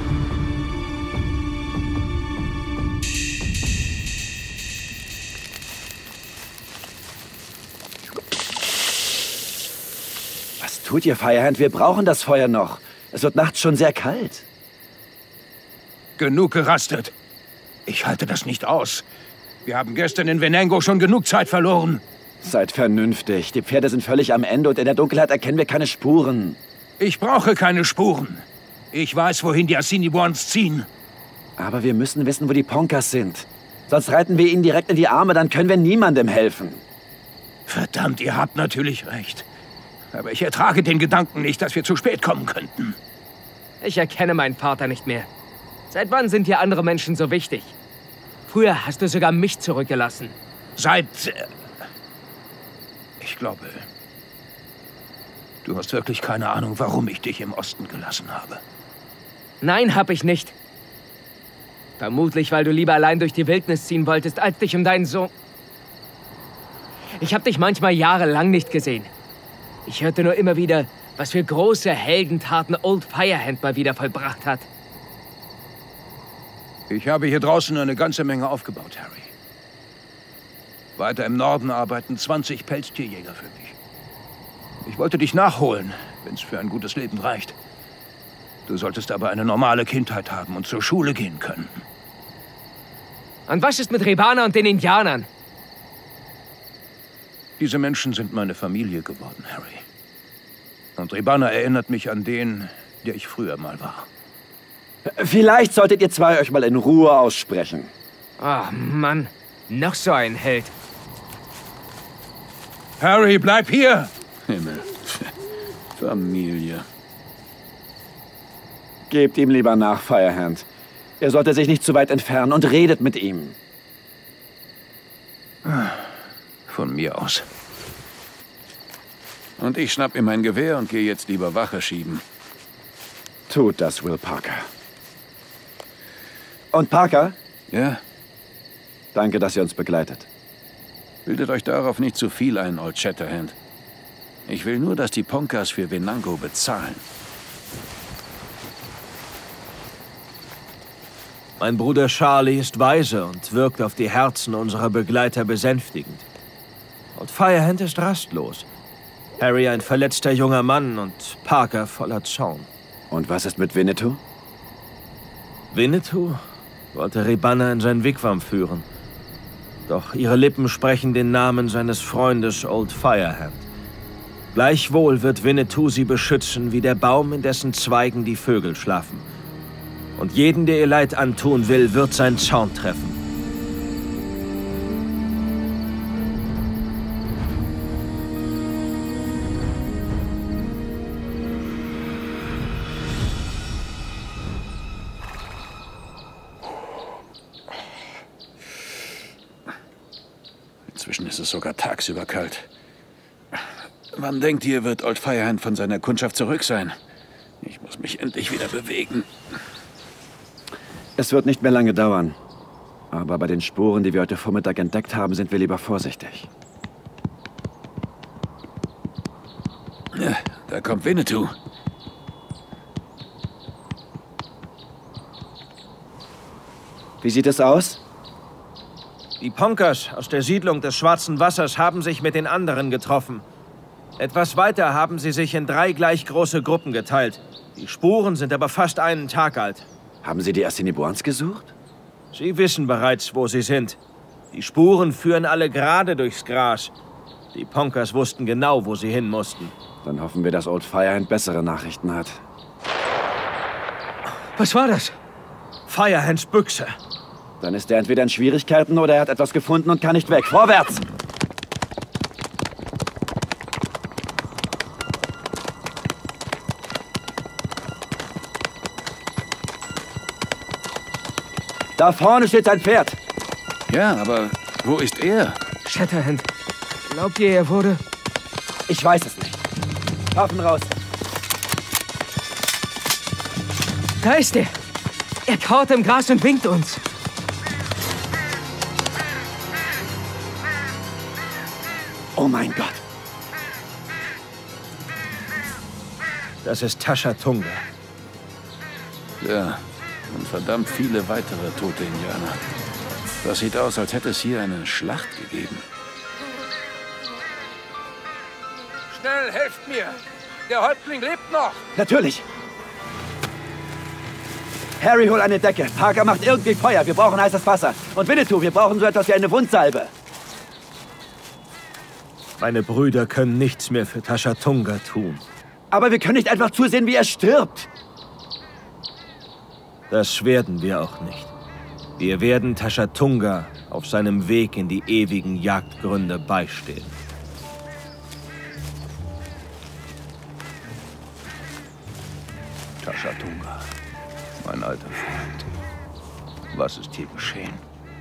Speaker 2: Was tut ihr, Firehand? Wir brauchen das Feuer noch. Es wird nachts schon sehr kalt.
Speaker 6: Genug gerastet. Ich halte das nicht aus. Wir haben gestern in Venango schon genug Zeit verloren.
Speaker 2: Seid vernünftig. Die Pferde sind völlig am Ende und in der Dunkelheit erkennen wir keine Spuren.
Speaker 6: Ich brauche keine Spuren. Ich weiß, wohin die Assiniboines ziehen.
Speaker 2: Aber wir müssen wissen, wo die Ponkas sind. Sonst reiten wir ihnen direkt in die Arme, dann können wir niemandem helfen.
Speaker 6: Verdammt, ihr habt natürlich recht. Aber ich ertrage den Gedanken nicht, dass wir zu spät kommen könnten.
Speaker 8: Ich erkenne meinen Vater nicht mehr. Seit wann sind dir andere Menschen so wichtig? Früher hast du sogar mich zurückgelassen.
Speaker 6: Ich glaube, du hast wirklich keine Ahnung, warum ich dich im Osten gelassen habe.
Speaker 8: Nein, hab ich nicht. Vermutlich, weil du lieber allein durch die Wildnis ziehen wolltest, als dich um deinen Sohn... Ich hab dich manchmal jahrelang nicht gesehen. Ich hörte nur immer wieder, was für große Heldentaten Old Firehand mal wieder vollbracht hat.
Speaker 6: Ich habe hier draußen eine ganze Menge aufgebaut, Harry. Weiter im Norden arbeiten 20 Pelztierjäger für mich. Ich wollte dich nachholen, wenn es für ein gutes Leben reicht. Du solltest aber eine normale Kindheit haben und zur Schule gehen können.
Speaker 8: Und was ist mit Rebana und den Indianern?
Speaker 6: Diese Menschen sind meine Familie geworden, Harry. Und Rebana erinnert mich an den, der ich früher mal war.
Speaker 2: Vielleicht solltet ihr zwei euch mal in Ruhe aussprechen.
Speaker 8: Ach, Mann. Noch so ein Held.
Speaker 6: Harry, bleib hier!
Speaker 10: Himmel. Familie.
Speaker 2: Gebt ihm lieber nach, Firehand. Er sollte sich nicht zu weit entfernen und redet mit ihm.
Speaker 6: Von mir aus.
Speaker 10: Und ich schnapp mir mein Gewehr und gehe jetzt lieber Wache schieben.
Speaker 2: Tut das, Will Parker. Und Parker?
Speaker 10: Ja?
Speaker 2: Danke, dass ihr uns begleitet.
Speaker 10: Bildet euch darauf nicht zu viel ein, Old Shatterhand. Ich will nur, dass die Ponkas für Venango bezahlen.
Speaker 4: Mein Bruder Charlie ist weise und wirkt auf die Herzen unserer Begleiter besänftigend. Und Firehand ist rastlos. Harry ein verletzter junger Mann und Parker voller Zorn.
Speaker 2: Und was ist mit Winnetou?
Speaker 4: Winnetou wollte Rebana in sein Wigwam führen. Doch ihre Lippen sprechen den Namen seines Freundes Old Firehand. Gleichwohl wird Winnetou sie beschützen wie der Baum, in dessen Zweigen die Vögel schlafen. Und jeden, der ihr Leid antun will, wird sein Zorn treffen.
Speaker 10: Inzwischen ist es sogar tagsüber kalt. Wann denkt ihr, wird Old Firehand von seiner Kundschaft zurück sein? Ich muss mich endlich wieder bewegen.
Speaker 2: Es wird nicht mehr lange dauern. Aber bei den Spuren, die wir heute Vormittag entdeckt haben, sind wir lieber vorsichtig.
Speaker 10: Ja, da kommt Winnetou.
Speaker 2: Wie sieht es aus?
Speaker 4: Die Ponkas aus der Siedlung des Schwarzen Wassers haben sich mit den anderen getroffen. Etwas weiter haben sie sich in 3 gleich große Gruppen geteilt. Die Spuren sind aber fast einen Tag alt.
Speaker 2: Haben Sie die Assiniboines gesucht?
Speaker 4: Sie wissen bereits, wo sie sind. Die Spuren führen alle gerade durchs Gras. Die Ponkas wussten genau, wo sie hin mussten.
Speaker 2: Dann hoffen wir, dass Old Firehand bessere Nachrichten hat.
Speaker 8: Was war das?
Speaker 4: Firehands Büchse.
Speaker 2: Dann ist er entweder in Schwierigkeiten oder er hat etwas gefunden und kann nicht weg. Vorwärts! Da vorne steht sein Pferd.
Speaker 10: Ja, aber wo ist er?
Speaker 8: Shatterhand, glaubt ihr, er wurde...
Speaker 2: Ich weiß es nicht. Waffen raus.
Speaker 8: Da ist er. Er kaut im Gras und winkt uns.
Speaker 2: Oh mein Gott.
Speaker 4: Das ist Tascha Tunga.
Speaker 10: Ja, und verdammt viele weitere tote Indianer. Das sieht aus, als hätte es hier eine Schlacht gegeben.
Speaker 6: Schnell, helft mir! Der Häuptling lebt noch!
Speaker 2: Natürlich. Harry, hol eine Decke. Parker macht irgendwie Feuer. Wir brauchen heißes Wasser. Und Winnetou, wir brauchen so etwas wie eine Wundsalbe.
Speaker 4: Meine Brüder können nichts mehr für Tascha Tunga tun.
Speaker 2: Aber wir können nicht einfach zusehen, wie er stirbt.
Speaker 4: Das werden wir auch nicht. Wir werden Tascha Tunga auf seinem Weg in die ewigen Jagdgründe beistehen.
Speaker 6: Tascha Tunga, mein alter Freund. Was ist hier geschehen?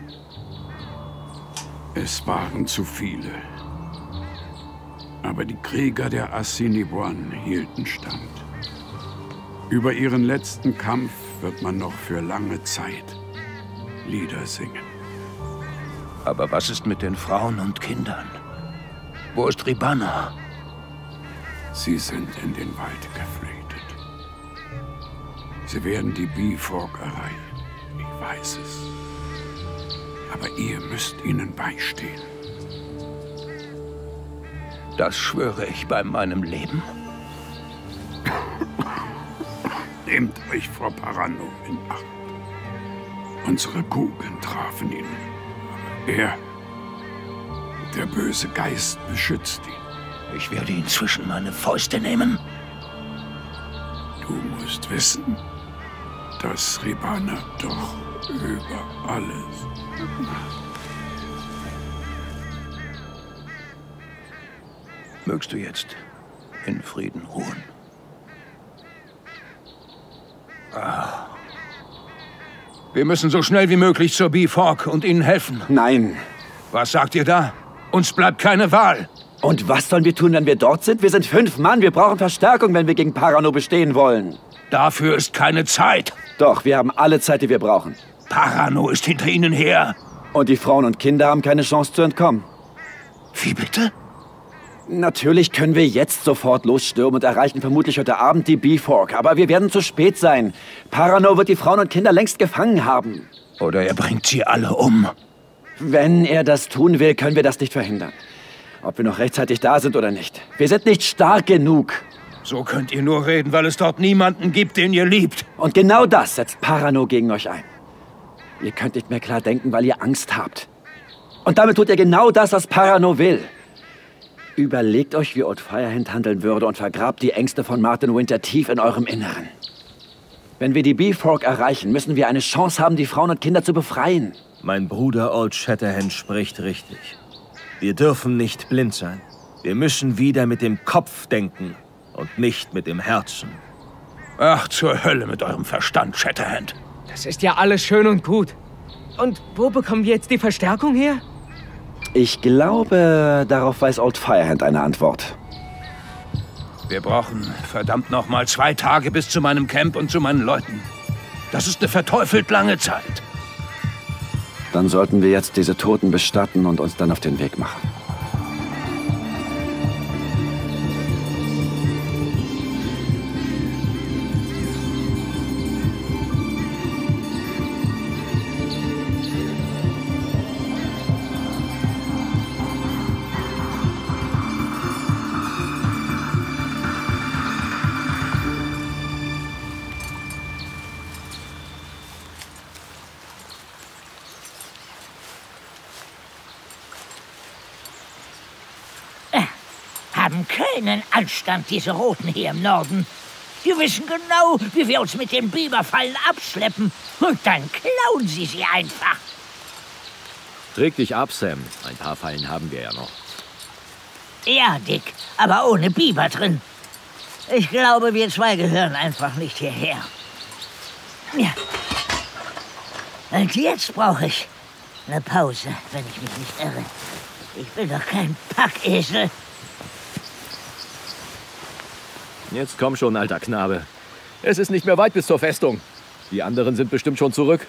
Speaker 7: Es waren zu viele. Aber die Krieger der Assiniboine hielten stand. Über ihren letzten Kampf wird man noch für lange Zeit Lieder singen.
Speaker 6: Aber was ist mit den Frauen und Kindern? Wo ist Ribana?
Speaker 7: Sie sind in den Wald geflüchtet. Sie werden die Bifrost erreichen. Ich weiß es. Aber ihr müsst ihnen beistehen.
Speaker 6: Das schwöre ich bei meinem Leben.
Speaker 7: Nehmt euch vor Parano in Acht. Unsere Kugeln trafen ihn. Er, der böse Geist, beschützt ihn.
Speaker 6: Ich werde ihn zwischen meine Fäuste nehmen.
Speaker 7: Du musst wissen, dass Ribana doch über alles.
Speaker 6: Mögst du jetzt in Frieden ruhen? Wir müssen so schnell wie möglich zur Bifrost und ihnen helfen.
Speaker 2: Nein.
Speaker 6: Was sagt ihr da? Uns bleibt keine Wahl.
Speaker 2: Und was sollen wir tun, wenn wir dort sind? Wir sind 5 Mann. Wir brauchen Verstärkung, wenn wir gegen Parano bestehen wollen.
Speaker 6: Dafür ist keine Zeit.
Speaker 2: Doch, wir haben alle Zeit, die wir brauchen.
Speaker 6: Parano ist hinter ihnen her.
Speaker 2: Und die Frauen und Kinder haben keine Chance zu entkommen.
Speaker 6: Wie bitte?
Speaker 2: Natürlich können wir jetzt sofort losstürmen und erreichen vermutlich heute Abend die Bifrost. Aber wir werden zu spät sein. Parano wird die Frauen und Kinder längst gefangen haben.
Speaker 6: Oder er bringt sie alle um.
Speaker 2: Wenn er das tun will, können wir das nicht verhindern. Ob wir noch rechtzeitig da sind oder nicht. Wir sind nicht stark genug.
Speaker 6: So könnt ihr nur reden, weil es dort niemanden gibt, den ihr liebt.
Speaker 2: Und genau das setzt Parano gegen euch ein. Ihr könnt nicht mehr klar denken, weil ihr Angst habt. Und damit tut ihr genau das, was Parano will. Überlegt euch, wie Old Firehand handeln würde und vergrabt die Ängste von Martin Winter tief in eurem Inneren. Wenn wir die Bifrost erreichen, müssen wir eine Chance haben, die Frauen und Kinder zu befreien.
Speaker 4: Mein Bruder Old Shatterhand spricht richtig. Wir dürfen nicht blind sein. Wir müssen wieder mit dem Kopf denken und nicht mit dem Herzen.
Speaker 6: Ach, zur Hölle mit eurem Verstand, Shatterhand.
Speaker 8: Das ist ja alles schön und gut. Und wo bekommen wir jetzt die Verstärkung her?
Speaker 2: Ich glaube, darauf weiß Old Firehand eine Antwort.
Speaker 6: Wir brauchen verdammt noch mal 2 Tage bis zu meinem Camp und zu meinen Leuten. Das ist eine verteufelt lange Zeit.
Speaker 2: Dann sollten wir jetzt diese Toten bestatten und uns dann auf den Weg machen.
Speaker 11: Haben keinen Anstand, diese Roten hier im Norden. Die wissen genau, wie wir uns mit den Biberfallen abschleppen. Und dann klauen sie einfach.
Speaker 12: Reg dich ab, Sam. Ein paar Fallen haben wir ja noch.
Speaker 11: Ja, Dick, aber ohne Biber drin. Ich glaube, wir 2 gehören einfach nicht hierher. Ja. Und jetzt brauche ich eine Pause, wenn ich mich nicht irre. Ich bin doch kein Packesel.
Speaker 12: Jetzt komm schon, alter Knabe. Es ist nicht mehr weit bis zur Festung. Die anderen sind bestimmt schon zurück.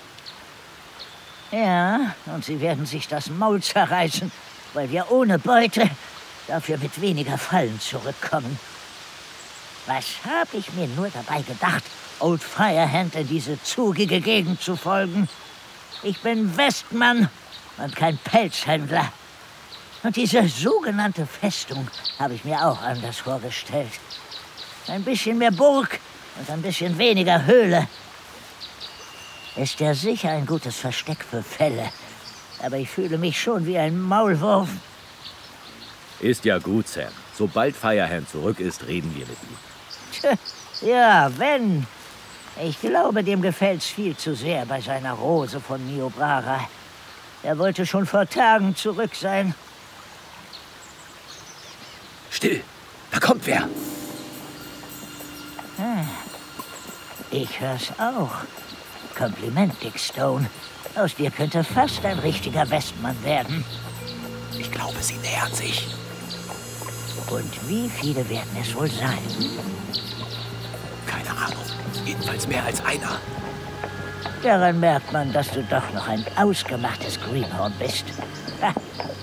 Speaker 11: Ja, und sie werden sich das Maul zerreißen, weil wir ohne Beute dafür mit weniger Fallen zurückkommen. Was habe ich mir nur dabei gedacht, Old Firehand in diese zugige Gegend zu folgen? Ich bin Westmann und kein Pelzhändler. Und diese sogenannte Festung habe ich mir auch anders vorgestellt. Ein bisschen mehr Burg und ein bisschen weniger Höhle. Ist ja sicher ein gutes Versteck für Fälle. Aber ich fühle mich schon wie ein Maulwurf.
Speaker 12: Ist ja gut, Sam. Sobald Firehand zurück ist, reden wir mit ihm.
Speaker 11: Tja, ja, wenn. Ich glaube, dem gefällt's viel zu sehr bei seiner Rose von Niobrara. Er wollte schon vor Tagen zurück sein.
Speaker 12: Still, da kommt wer.
Speaker 11: Ich hör's auch. Kompliment, Dick Stone. Aus dir könnte fast ein richtiger Westmann werden.
Speaker 13: Ich glaube, sie nähern sich.
Speaker 11: Und wie viele werden es wohl sein?
Speaker 13: Keine Ahnung. Jedenfalls mehr als einer.
Speaker 11: Daran merkt man, dass du doch noch ein ausgemachtes Greenhorn bist. Ha.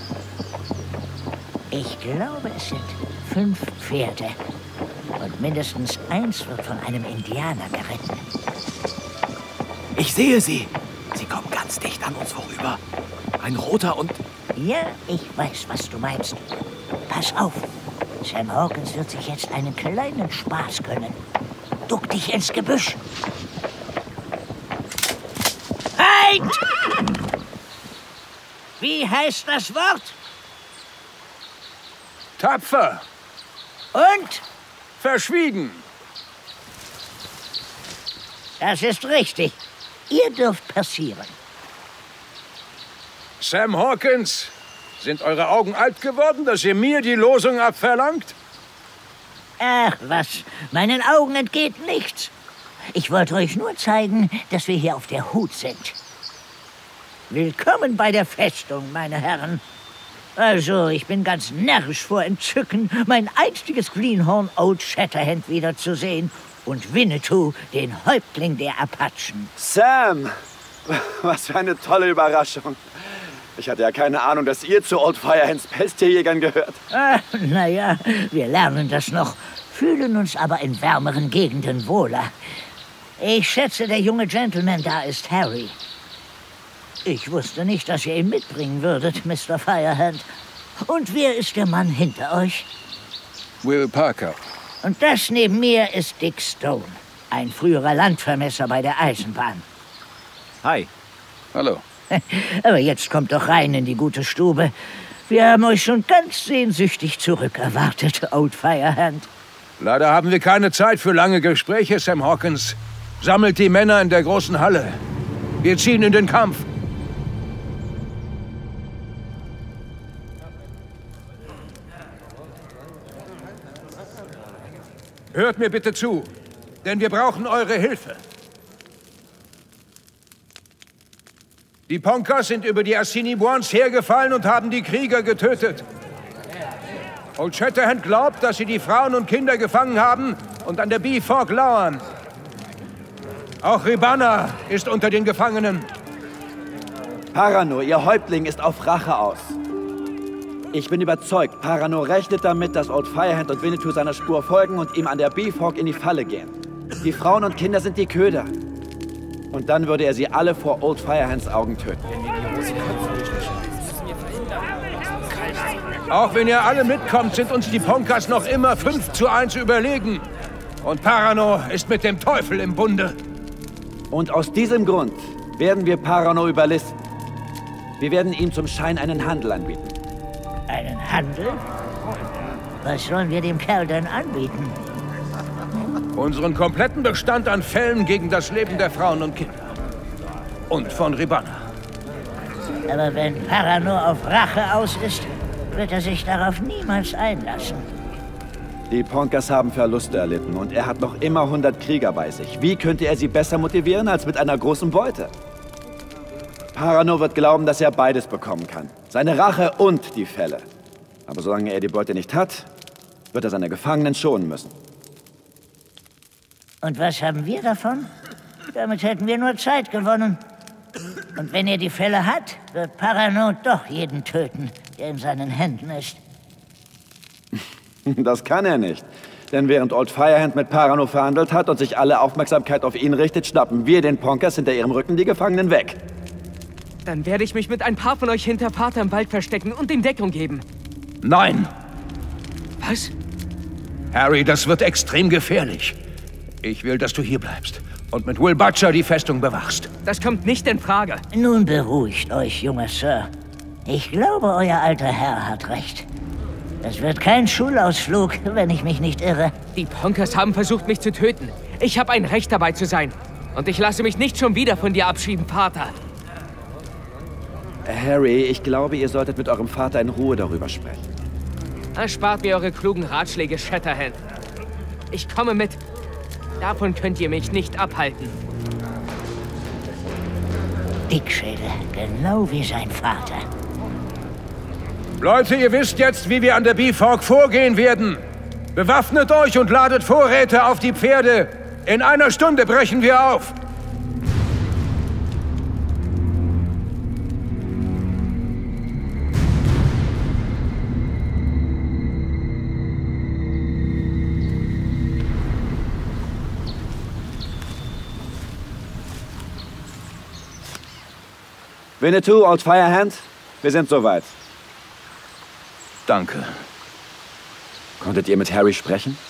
Speaker 11: Ich glaube, es sind 5 Pferde. Und mindestens eins wird von einem Indianer geritten.
Speaker 13: Ich sehe sie. Sie kommen ganz dicht an uns vorüber. Ein roter und...
Speaker 11: Ja, ich weiß, was du meinst. Pass auf. Sam Hawkins wird sich jetzt einen kleinen Spaß gönnen. Duck dich ins Gebüsch. Halt! Wie heißt das Wort?
Speaker 6: Tapfer.
Speaker 11: Und?
Speaker 6: Verschwiegen.
Speaker 11: Das ist richtig. Ihr dürft passieren.
Speaker 6: Sam Hawkins, sind eure Augen alt geworden, dass ihr mir die Losung abverlangt?
Speaker 11: Ach was, meinen Augen entgeht nichts. Ich wollte euch nur zeigen, dass wir hier auf der Hut sind. Willkommen bei der Festung, meine Herren. Also, ich bin ganz närrisch vor Entzücken, mein einstiges Greenhorn Old Shatterhand wiederzusehen und Winnetou, den Häuptling der Apachen.
Speaker 2: Sam! Was für eine tolle Überraschung. Ich hatte ja keine Ahnung, dass ihr zu Old Firehands Pesttierjägern gehört.
Speaker 11: Naja, wir lernen das noch, fühlen uns aber in wärmeren Gegenden wohler. Ich schätze, der junge Gentleman da ist Harry. Ich wusste nicht, dass ihr ihn mitbringen würdet, Mr. Firehand. Und wer ist der Mann hinter euch?
Speaker 6: Will Parker.
Speaker 11: Und das neben mir ist Dick Stone, ein früherer Landvermesser bei der Eisenbahn.
Speaker 12: Hi.
Speaker 6: Hallo.
Speaker 11: Aber jetzt kommt doch rein in die gute Stube. Wir haben euch schon ganz sehnsüchtig zurückerwartet, Old Firehand.
Speaker 6: Leider haben wir keine Zeit für lange Gespräche, Sam Hawkins. Sammelt die Männer in der großen Halle. Wir ziehen in den Kampf. Hört mir bitte zu, denn wir brauchen eure Hilfe. Die Ponkas sind über die Assiniboines hergefallen und haben die Krieger getötet. Old Shatterhand glaubt, dass sie die Frauen und Kinder gefangen haben und an der Bee Fork lauern. Auch Ribanna ist unter den Gefangenen.
Speaker 2: Parano, ihr Häuptling, ist auf Rache aus. Ich bin überzeugt, Parano rechnet damit, dass Old Firehand und Winnetou seiner Spur folgen und ihm an der Bee Fork in die Falle gehen. Die Frauen und Kinder sind die Köder. Und dann würde er sie alle vor Old Firehands Augen töten.
Speaker 6: Auch wenn ihr alle mitkommt, sind uns die Ponkas noch immer 5:1 überlegen. Und Parano ist mit dem Teufel im Bunde.
Speaker 2: Und aus diesem Grund werden wir Parano überlisten. Wir werden ihm zum Schein einen Handel anbieten.
Speaker 11: Einen Handel? Was sollen wir dem Kerl denn anbieten?
Speaker 6: Unseren kompletten Bestand an Fällen gegen das Leben der Frauen und Kinder. Und von Ribanna.
Speaker 11: Aber wenn Parano auf Rache aus ist, wird er sich darauf niemals einlassen.
Speaker 2: Die Ponkas haben Verluste erlitten und er hat noch immer 100 Krieger bei sich. Wie könnte er sie besser motivieren als mit einer großen Beute? Parano wird glauben, dass er beides bekommen kann. Seine Rache und die Fälle. Aber solange er die Beute nicht hat, wird er seine Gefangenen schonen müssen.
Speaker 11: Und was haben wir davon? Damit hätten wir nur Zeit gewonnen. Und wenn er die Fälle hat, wird Parano doch jeden töten, der in seinen Händen ist.
Speaker 2: Das kann er nicht. Denn während Old Firehand mit Parano verhandelt hat und sich alle Aufmerksamkeit auf ihn richtet, schnappen wir den Ponkas hinter ihrem Rücken die Gefangenen weg.
Speaker 8: Dann werde ich mich mit ein paar von euch hinter Pater im Wald verstecken und ihm Deckung geben.
Speaker 6: Nein!
Speaker 8: Was?
Speaker 6: Harry, das wird extrem gefährlich. Ich will, dass du hier bleibst und mit Will Butcher die Festung bewachst.
Speaker 8: Das kommt nicht in Frage.
Speaker 11: Nun beruhigt euch, junger Sir. Ich glaube, euer alter Herr hat recht. Es wird kein Schulausflug, wenn ich mich nicht irre.
Speaker 8: Die Ponkas haben versucht, mich zu töten. Ich habe ein Recht dabei zu sein. Und ich lasse mich nicht schon wieder von dir abschieben, Vater.
Speaker 2: Harry, ich glaube, ihr solltet mit eurem Vater in Ruhe darüber sprechen.
Speaker 8: Erspart mir eure klugen Ratschläge, Shatterhand. Ich komme mit. Davon könnt ihr mich nicht abhalten.
Speaker 11: Dickschädel, genau wie sein Vater.
Speaker 6: Leute, ihr wisst jetzt, wie wir an der Bifrost vorgehen werden. Bewaffnet euch und ladet Vorräte auf die Pferde. In einer Stunde brechen wir auf.
Speaker 2: Winnetou, Old Firehand, wir sind soweit.
Speaker 6: Danke.
Speaker 2: Konntet ihr mit Harry sprechen?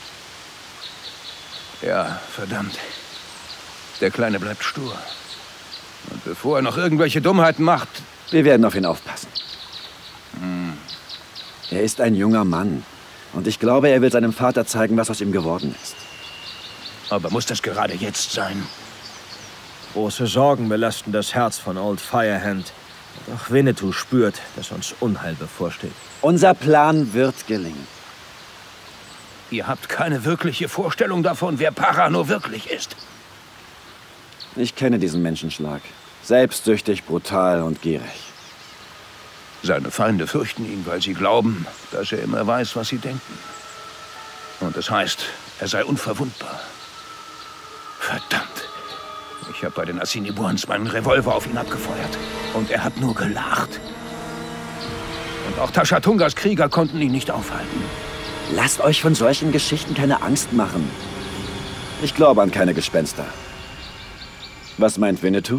Speaker 6: Ja, verdammt. Der Kleine bleibt stur. Und bevor er noch irgendwelche Dummheiten macht...
Speaker 2: Wir werden auf ihn aufpassen. Er ist ein junger Mann. Und ich glaube, er will seinem Vater zeigen, was aus ihm geworden ist.
Speaker 6: Aber muss das gerade jetzt sein?
Speaker 4: Große Sorgen belasten das Herz von Old Firehand. Doch Winnetou spürt, dass uns Unheil bevorsteht.
Speaker 2: Unser Plan wird gelingen.
Speaker 6: Ihr habt keine wirkliche Vorstellung davon, wer Parano wirklich ist.
Speaker 2: Ich kenne diesen Menschenschlag. Selbstsüchtig, brutal und gierig.
Speaker 6: Seine Feinde fürchten ihn, weil sie glauben, dass er immer weiß, was sie denken. Und das heißt, er sei unverwundbar. Verdammt. Ich habe bei den Assiniboines meinen Revolver auf ihn abgefeuert. Und er hat nur gelacht. Und auch Tashatungas Krieger konnten ihn nicht aufhalten.
Speaker 2: Lasst euch von solchen Geschichten keine Angst machen. Ich glaube an keine Gespenster. Was meint Winnetou?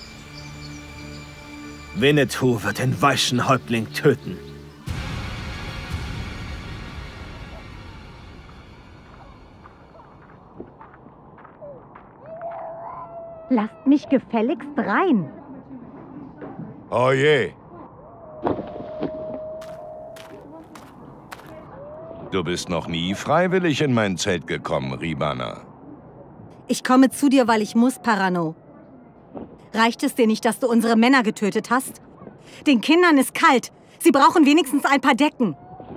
Speaker 4: Winnetou wird den weißen Häuptling töten.
Speaker 3: Lasst mich gefälligst rein.
Speaker 5: Oh je. Du bist noch nie freiwillig in mein Zelt gekommen, Ribana.
Speaker 3: Ich komme zu dir, weil ich muss, Parano. Reicht es dir nicht, dass du unsere Männer getötet hast? Den Kindern ist kalt. Sie brauchen wenigstens ein paar Decken.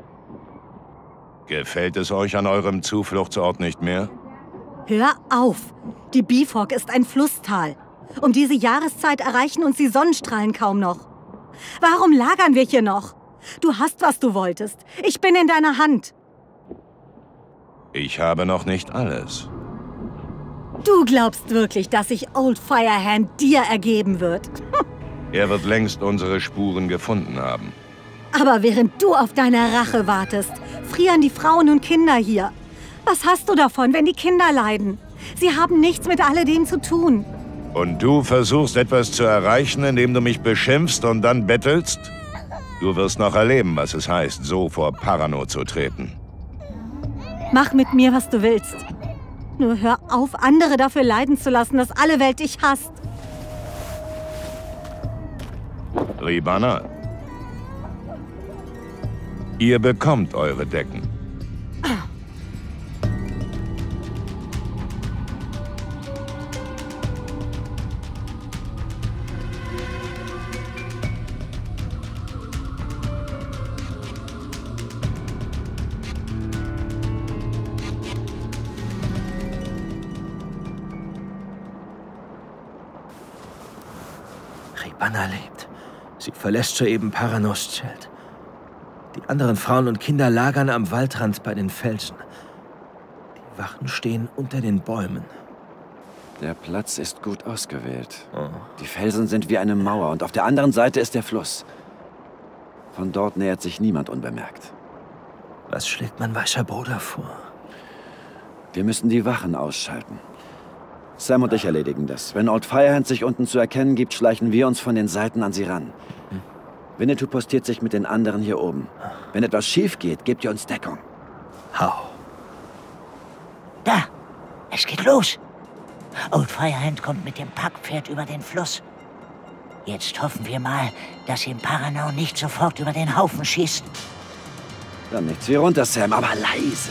Speaker 5: Gefällt es euch an eurem Zufluchtsort nicht mehr?
Speaker 3: Hör auf! Die Bifrost ist ein Flusstal. Um diese Jahreszeit erreichen uns die Sonnenstrahlen kaum noch. Warum lagern wir hier noch? Du hast, was du wolltest. Ich bin in deiner Hand.
Speaker 5: Ich habe noch nicht alles.
Speaker 3: Du glaubst wirklich, dass sich Old Firehand dir ergeben wird?
Speaker 5: Er wird längst unsere Spuren gefunden haben.
Speaker 3: Aber während du auf deine Rache wartest, frieren die Frauen und Kinder hier. Was hast du davon, wenn die Kinder leiden? Sie haben nichts mit alledem zu tun.
Speaker 5: Und du versuchst etwas zu erreichen, indem du mich beschimpfst und dann bettelst? Du wirst noch erleben, was es heißt, so vor Parano zu treten.
Speaker 3: Mach mit mir, was du willst. Nur hör auf, andere dafür leiden zu lassen, dass alle Welt dich hasst.
Speaker 5: Ribana, ihr bekommt eure Decken.
Speaker 4: Ribana lebt. Sie verlässt soeben Paranos Zelt. Die anderen Frauen und Kinder lagern am Waldrand bei den Felsen. Die Wachen stehen unter den Bäumen.
Speaker 2: Der Platz ist gut ausgewählt. Die Felsen sind wie eine Mauer und auf der anderen Seite ist der Fluss. Von dort nähert sich niemand unbemerkt.
Speaker 4: Was schlägt mein weißer Bruder vor?
Speaker 2: Wir müssen die Wachen ausschalten. Sam und ich erledigen das. Wenn Old Firehand sich unten zu erkennen gibt, schleichen wir uns von den Seiten an sie ran. Winnetou postiert sich mit den anderen hier oben. Wenn etwas schief geht, gebt ihr uns Deckung.
Speaker 4: Hau.
Speaker 11: Da! Es geht los! Old Firehand kommt mit dem Packpferd über den Fluss. Jetzt hoffen wir mal, dass ihm Parano nicht sofort über den Haufen schießt.
Speaker 2: Dann nichts wie runter, Sam, aber leise.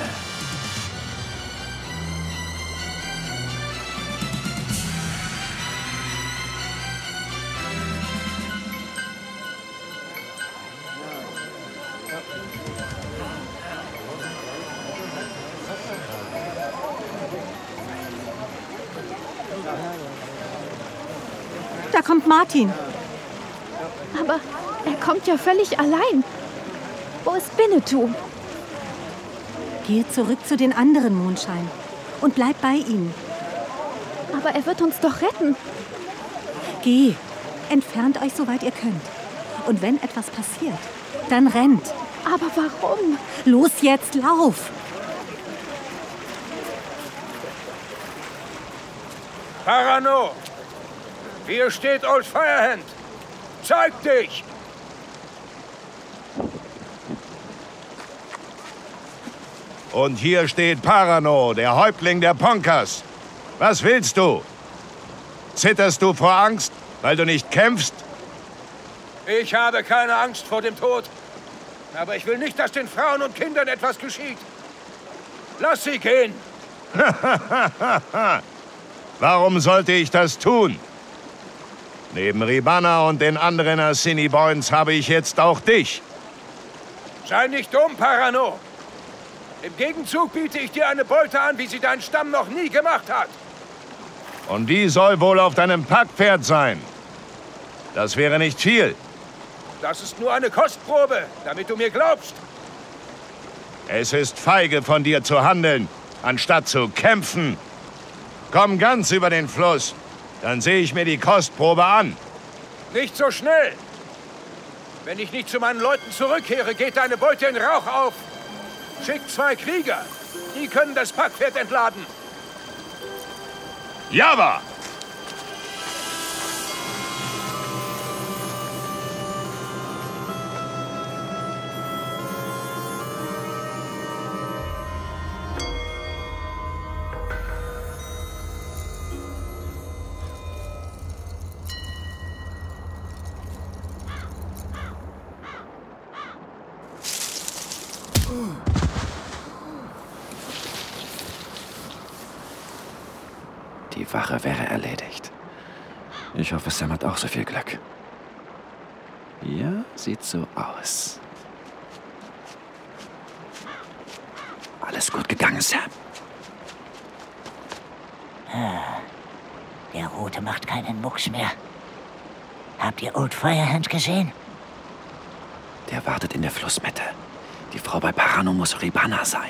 Speaker 3: Da kommt Martin.
Speaker 14: Aber er kommt ja völlig allein. Wo ist Winnetou?
Speaker 3: Gehe zurück zu den anderen, Mondschein. Und bleib bei ihnen.
Speaker 14: Aber er wird uns doch retten.
Speaker 3: Geh. Entfernt euch, soweit ihr könnt. Und wenn etwas passiert, dann rennt.
Speaker 14: Aber warum?
Speaker 3: Los jetzt, lauf!
Speaker 15: Parano! Hier steht Old Firehand! Zeig dich!
Speaker 5: Und hier steht Parano, der Häuptling der Ponkas. Was willst du? Zitterst du vor Angst, weil du nicht kämpfst?
Speaker 15: Ich habe keine Angst vor dem Tod. Aber ich will nicht, dass den Frauen und Kindern etwas geschieht. Lass sie gehen!
Speaker 5: Warum sollte ich das tun? Neben Ribana und den anderen Assiniboines habe ich jetzt auch dich.
Speaker 15: Sei nicht dumm, Parano. Im Gegenzug biete ich dir eine Beute an, wie sie dein Stamm noch nie gemacht hat.
Speaker 5: Und die soll wohl auf deinem Packpferd sein. Das wäre nicht viel.
Speaker 15: Das ist nur eine Kostprobe, damit du mir glaubst.
Speaker 5: Es ist feige von dir zu handeln, anstatt zu kämpfen. Komm ganz über den Fluss, dann sehe ich mir die Kostprobe an.
Speaker 15: Nicht so schnell. Wenn ich nicht zu meinen Leuten zurückkehre, geht deine Beute in Rauch auf. Schick 2 Krieger. Die können das Packpferd entladen.
Speaker 5: Java!
Speaker 2: Die Wache wäre erledigt. Ich hoffe, Sam hat auch so viel Glück. Ja, sieht so aus. Alles gut gegangen, Sam.
Speaker 11: Der Rote macht keinen Mucks mehr. Habt ihr Old Firehand gesehen?
Speaker 2: Der wartet in der Flussmitte. Die Frau bei Parano muss Ribana sein.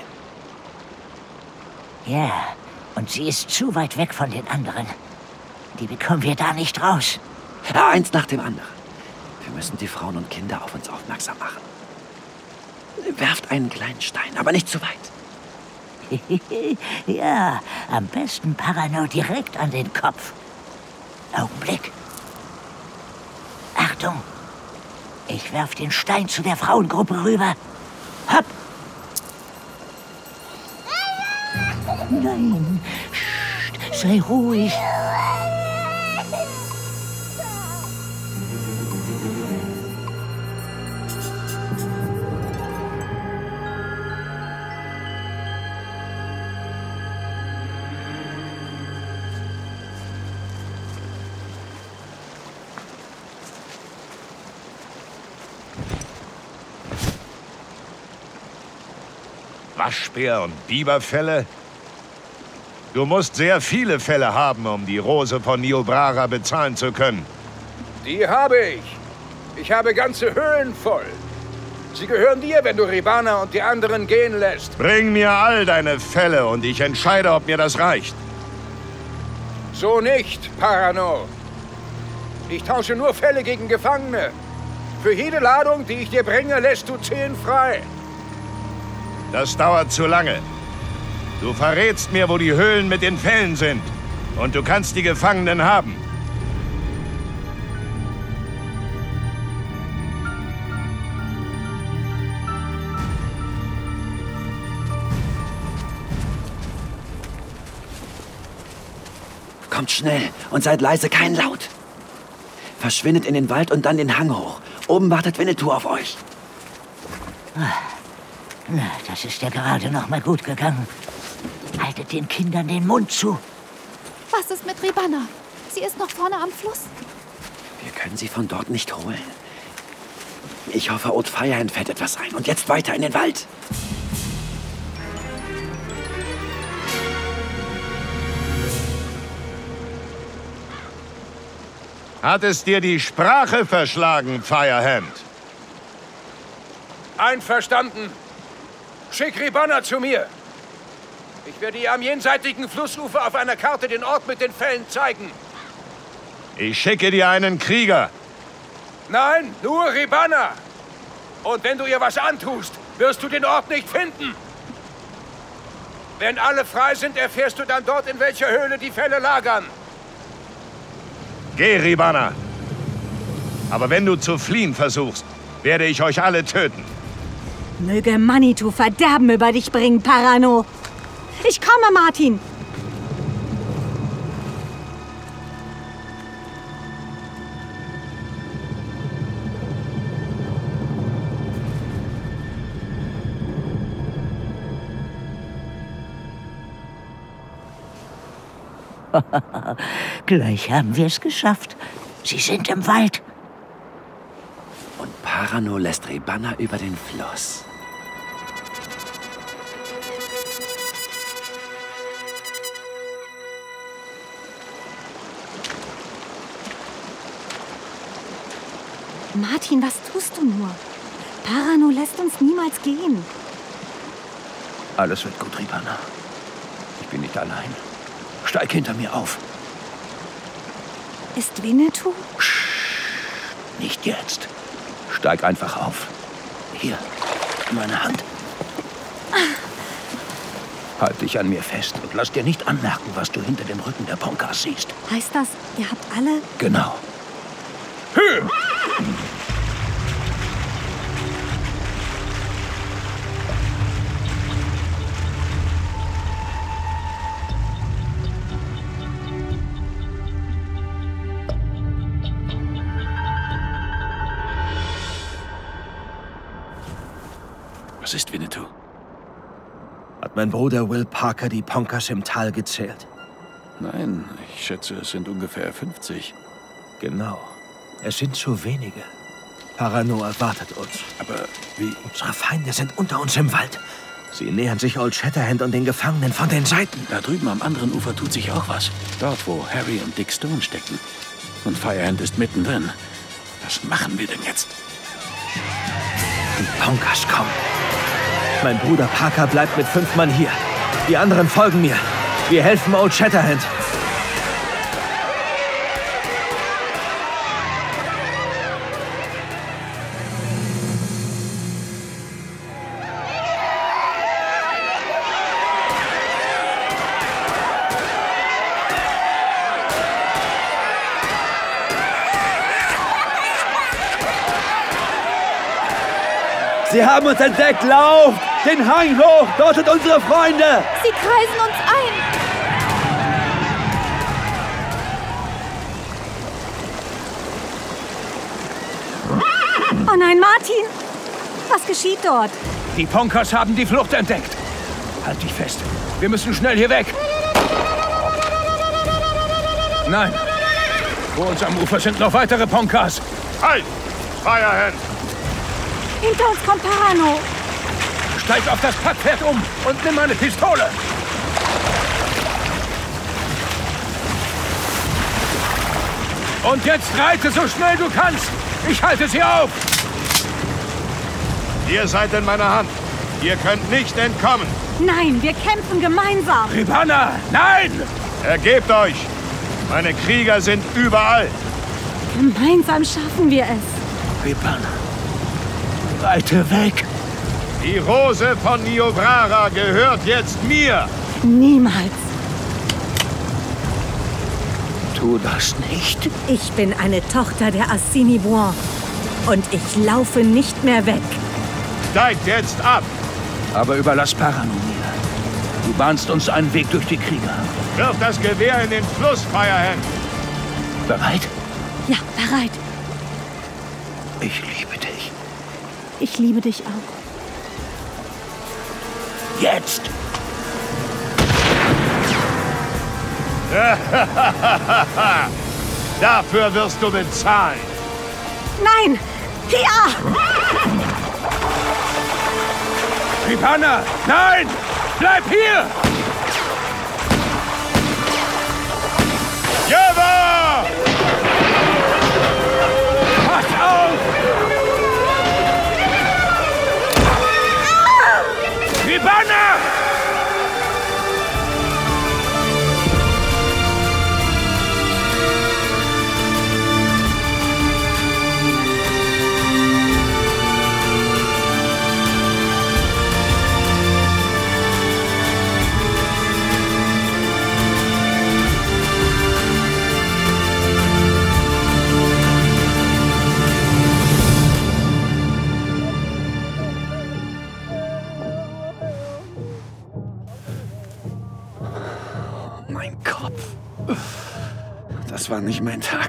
Speaker 11: Ja, und sie ist zu weit weg von den anderen. Die bekommen wir da nicht raus.
Speaker 2: Ja, eins nach dem anderen. Wir müssen die Frauen und Kinder auf uns aufmerksam machen. Werft einen kleinen Stein, aber nicht zu weit.
Speaker 11: Ja, am besten Parano direkt an den Kopf. Augenblick. Achtung! Ich werf den Stein zu der Frauengruppe rüber. Hopp! Nein! Psst, sei ruhig.
Speaker 5: Waschbär und Biberfelle? Du musst sehr viele Felle haben, um die Rose von Niobrara bezahlen zu können.
Speaker 15: Die habe ich. Ich habe ganze Höhlen voll. Sie gehören dir, wenn du Ribana und die anderen gehen lässt.
Speaker 5: Bring mir all deine Felle und ich entscheide, ob mir das reicht.
Speaker 15: So nicht, Parano. Ich tausche nur Felle gegen Gefangene. Für jede Ladung, die ich dir bringe, lässt du 10 frei.
Speaker 5: Das dauert zu lange. Du verrätst mir, wo die Höhlen mit den Fellen sind. Und du kannst die Gefangenen haben.
Speaker 2: Kommt schnell und seid leise, kein Laut. Verschwindet in den Wald und dann den Hang hoch. Oben wartet Winnetou auf euch.
Speaker 11: Na, das ist ja gerade noch mal gut gegangen. Haltet den Kindern den Mund zu.
Speaker 14: Was ist mit Ribana? Sie ist noch vorne am Fluss.
Speaker 2: Wir können sie von dort nicht holen. Ich hoffe, Old Firehand fällt etwas ein. Und jetzt weiter in den Wald.
Speaker 5: Hat es dir die Sprache verschlagen, Firehand?
Speaker 15: Einverstanden. Schick Ribanna zu mir. Ich werde ihr am jenseitigen Flussufer auf einer Karte den Ort mit den Fällen zeigen.
Speaker 5: Ich schicke dir einen Krieger.
Speaker 15: Nein, nur Ribanna. Und wenn du ihr was antust, wirst du den Ort nicht finden. Wenn alle frei sind, erfährst du dann dort, in welcher Höhle die Fälle lagern.
Speaker 5: Geh, Ribanna. Aber wenn du zu fliehen versuchst, werde ich euch alle töten.
Speaker 3: Möge Manitou Verderben über dich bringen, Parano. Ich komme, Martin.
Speaker 11: Gleich haben wir es geschafft. Sie sind im Wald.
Speaker 13: Und Parano lässt Ribanna über den Fluss.
Speaker 3: Martin, was tust du nur? Parano lässt uns niemals gehen.
Speaker 6: Alles wird gut, Ribanna. Ich bin nicht allein. Steig hinter mir auf.
Speaker 3: Ist Winnetou?
Speaker 6: Nicht jetzt. Steig einfach auf. Hier, meine Hand. Halt dich an mir fest und lass dir nicht anmerken, was du hinter dem Rücken der Ponkas siehst.
Speaker 3: Heißt das, ihr habt alle...
Speaker 6: Genau.
Speaker 10: Was ist Winnetou?
Speaker 4: Hat mein Bruder Will Parker die Ponkas im Tal gezählt?
Speaker 10: Nein, ich schätze, es sind ungefähr 50.
Speaker 4: Genau. Es sind zu wenige. Parano erwartet uns.
Speaker 10: Aber wie?
Speaker 4: Unsere Feinde sind unter uns im Wald. Sie nähern sich Old Shatterhand und den Gefangenen von den Seiten.
Speaker 10: Da drüben am anderen Ufer tut sich auch was. Dort, wo Harry und Dick Stone stecken. Und Firehand ist mittendrin. Was machen wir denn jetzt?
Speaker 4: Die Ponkas kommen. Mein Bruder Parker bleibt mit 5 Mann hier. Die anderen folgen mir. Wir helfen Old Shatterhand.
Speaker 2: Sie haben uns entdeckt! Lauft! Den Hang hoch! Dort sind unsere Freunde!
Speaker 14: Sie kreisen uns ein!
Speaker 3: Oh nein, Martin! Was geschieht dort?
Speaker 15: Die Ponkas haben die Flucht entdeckt. Halt dich fest. Wir müssen schnell hier weg. Nein. Vor uns am Ufer sind noch weitere Ponkas.
Speaker 5: Halt! Firehand!
Speaker 3: Hinter uns kommt Parano.
Speaker 15: Steig auf das Packpferd um und nimm meine Pistole. Und jetzt reite so schnell du kannst. Ich halte sie auf.
Speaker 5: Ihr seid in meiner Hand. Ihr könnt nicht entkommen.
Speaker 3: Nein, wir kämpfen gemeinsam.
Speaker 15: Ribanna, nein!
Speaker 5: Ergebt euch. Meine Krieger sind überall.
Speaker 3: Gemeinsam schaffen wir es.
Speaker 6: Ribanna, reite weg.
Speaker 5: Die Rose von Niobrara gehört jetzt mir.
Speaker 3: Niemals.
Speaker 6: Tu das nicht.
Speaker 3: Ich bin eine Tochter der Assiniboine. Und ich laufe nicht mehr weg.
Speaker 5: Steigt jetzt ab.
Speaker 6: Aber überlass Parano mir. Du bahnst uns einen Weg durch die Krieger.
Speaker 5: Wirf das Gewehr in den Fluss, Firehand.
Speaker 6: Bereit?
Speaker 3: Ja, bereit.
Speaker 6: Ich liebe dich.
Speaker 3: Ich liebe dich auch.
Speaker 6: Jetzt!
Speaker 5: Dafür wirst du bezahlen.
Speaker 3: Nein! Hier!
Speaker 15: Ribanna, nein! Bleib hier!
Speaker 5: Jeva!
Speaker 2: Das war nicht mein Tag.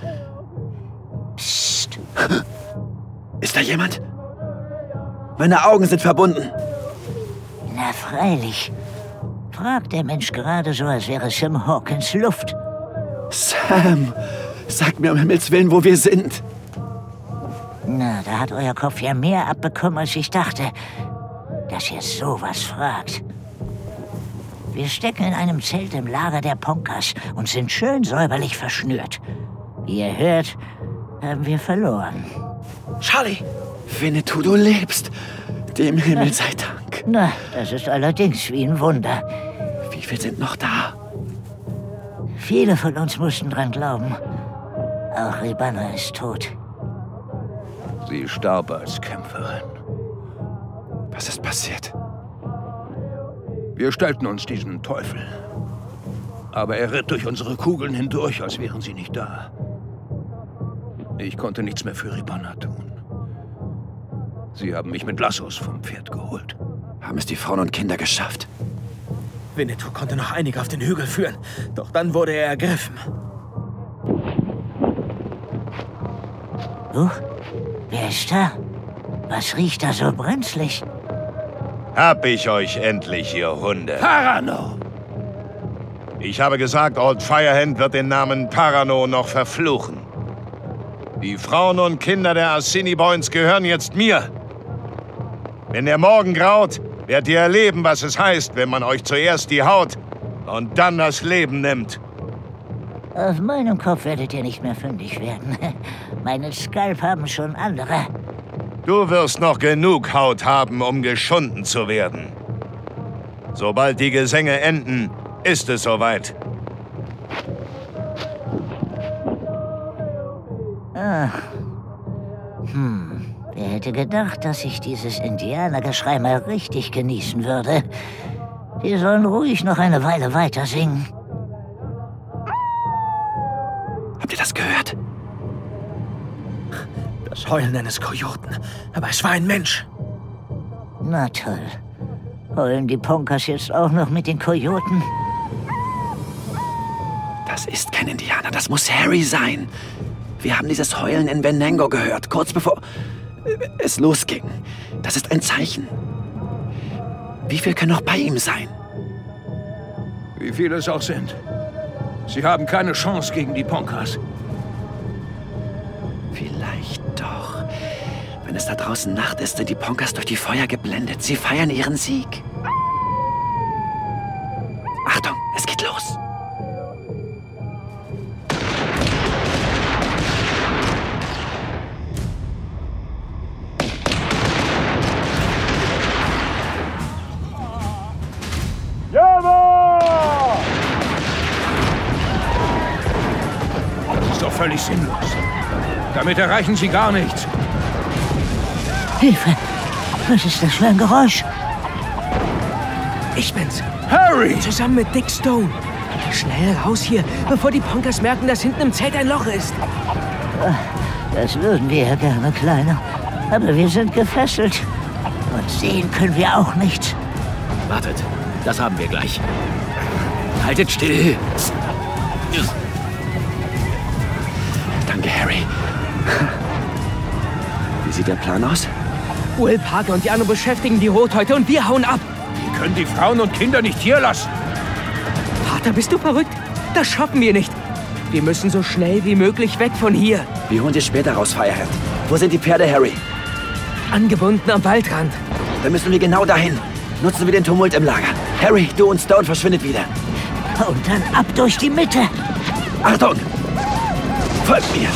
Speaker 11: Psst.
Speaker 2: Ist da jemand? Meine Augen sind verbunden.
Speaker 11: Na freilich. Fragt der Mensch gerade so, als wäre Sam Hawkins Luft.
Speaker 2: Sam, sag mir um Himmels Willen, wo wir sind.
Speaker 11: Na, da hat euer Kopf ja mehr abbekommen, als ich dachte, dass ihr sowas fragt. Wir stecken in einem Zelt im Lager der Ponkas und sind schön säuberlich verschnürt. Wie ihr hört, haben wir verloren.
Speaker 2: Charlie! Winnetou, du lebst. Dem Himmel sei Dank.
Speaker 11: Na, das ist allerdings wie ein Wunder.
Speaker 2: Wie viele sind noch da?
Speaker 11: Viele von uns mussten dran glauben. Auch Ribanna ist tot.
Speaker 6: Sie starb als Kämpferin.
Speaker 2: Was ist passiert?
Speaker 6: Wir stellten uns diesen Teufel. Aber er ritt durch unsere Kugeln hindurch, als wären sie nicht da. Ich konnte nichts mehr für Ribanna tun. Sie haben mich mit Lassos vom Pferd geholt.
Speaker 2: Haben es die Frauen und Kinder geschafft?
Speaker 4: Winnetou konnte noch einige auf den Hügel führen, doch dann wurde er ergriffen.
Speaker 11: Wer ist da? Was riecht da so brenzlig?
Speaker 5: Hab ich euch endlich, ihr Hunde.
Speaker 10: Parano!
Speaker 5: Ich habe gesagt, Old Firehand wird den Namen Parano noch verfluchen. Die Frauen und Kinder der Assiniboines gehören jetzt mir. Wenn der Morgen graut, werdet ihr erleben, was es heißt, wenn man euch zuerst die Haut und dann das Leben nimmt.
Speaker 11: Auf meinem Kopf werdet ihr nicht mehr fündig werden. Meinen Skalp haben schon andere.
Speaker 5: Du wirst noch genug Haut haben, um geschunden zu werden. Sobald die Gesänge enden, ist es soweit.
Speaker 11: Ach. Wer hätte gedacht, dass ich dieses Indianergeschrei mal richtig genießen würde? Wir sollen ruhig noch eine Weile weiter singen.
Speaker 2: Habt ihr das gehört?
Speaker 4: Das Heulen eines Kojoten. Aber es war ein Mensch.
Speaker 11: Na toll. Heulen die Ponkas jetzt auch noch mit den Kojoten?
Speaker 2: Das ist kein Indianer, das muss Harry sein. Wir haben dieses Heulen in Venango gehört, kurz bevor es losging. Das ist ein Zeichen. Wie viel können noch bei ihm sein?
Speaker 10: Wie viele es auch sind. Sie haben keine Chance gegen die Ponkas.
Speaker 2: Vielleicht doch. Wenn es da draußen Nacht ist, sind die Ponkas durch die Feuer geblendet. Sie feiern ihren Sieg. Achtung, es geht los.
Speaker 15: Das ist doch völlig sinnlos. Damit erreichen sie gar nichts.
Speaker 11: Hilfe! Was ist das für ein Geräusch?
Speaker 8: Ich bin's.
Speaker 15: Harry!
Speaker 8: Zusammen mit Dick Stone. Schnell raus hier, bevor die Ponkas merken, dass hinten im Zelt ein Loch ist.
Speaker 11: Das würden wir ja gerne, Kleiner. Aber wir sind gefesselt. Und sehen können wir auch nichts.
Speaker 12: Wartet, das haben wir gleich. Haltet still!
Speaker 2: Danke, Harry. Wie sieht der Plan aus?
Speaker 8: Will Parker und die anderen beschäftigen die Rothäute und wir hauen ab.
Speaker 15: Wir können die Frauen und Kinder nicht hier lassen.
Speaker 8: Vater, bist du verrückt? Das schaffen wir nicht. Wir müssen so schnell wie möglich weg von hier.
Speaker 2: Wir holen dich später raus, Firehand. Wo sind die Pferde, Harry?
Speaker 8: Angebunden am Waldrand.
Speaker 2: Dann müssen wir genau dahin. Nutzen wir den Tumult im Lager. Harry, du und Stone verschwindet wieder.
Speaker 11: Und dann ab durch die Mitte.
Speaker 2: Achtung! Folgt mir!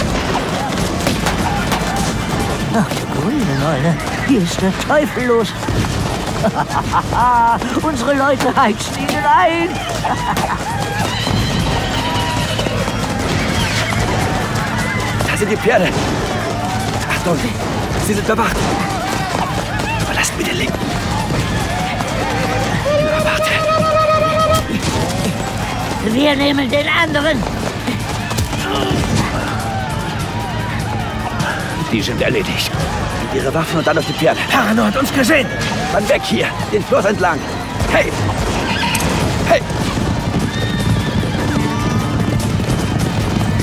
Speaker 11: Ach, du grüne Neule. Hier ist der Teufel los. Unsere Leute heizen ihnen ein.
Speaker 2: Da sind die Pferde. Achtung, sie sind bewacht. Verlasst mir den Linken. Na, warte.
Speaker 11: Wir nehmen den anderen.
Speaker 10: Die sind erledigt.
Speaker 2: Ihre Waffen und dann auf die Pferde.
Speaker 10: Parano hat uns gesehen.
Speaker 2: Dann weg hier, den Fluss entlang. Hey! Hey!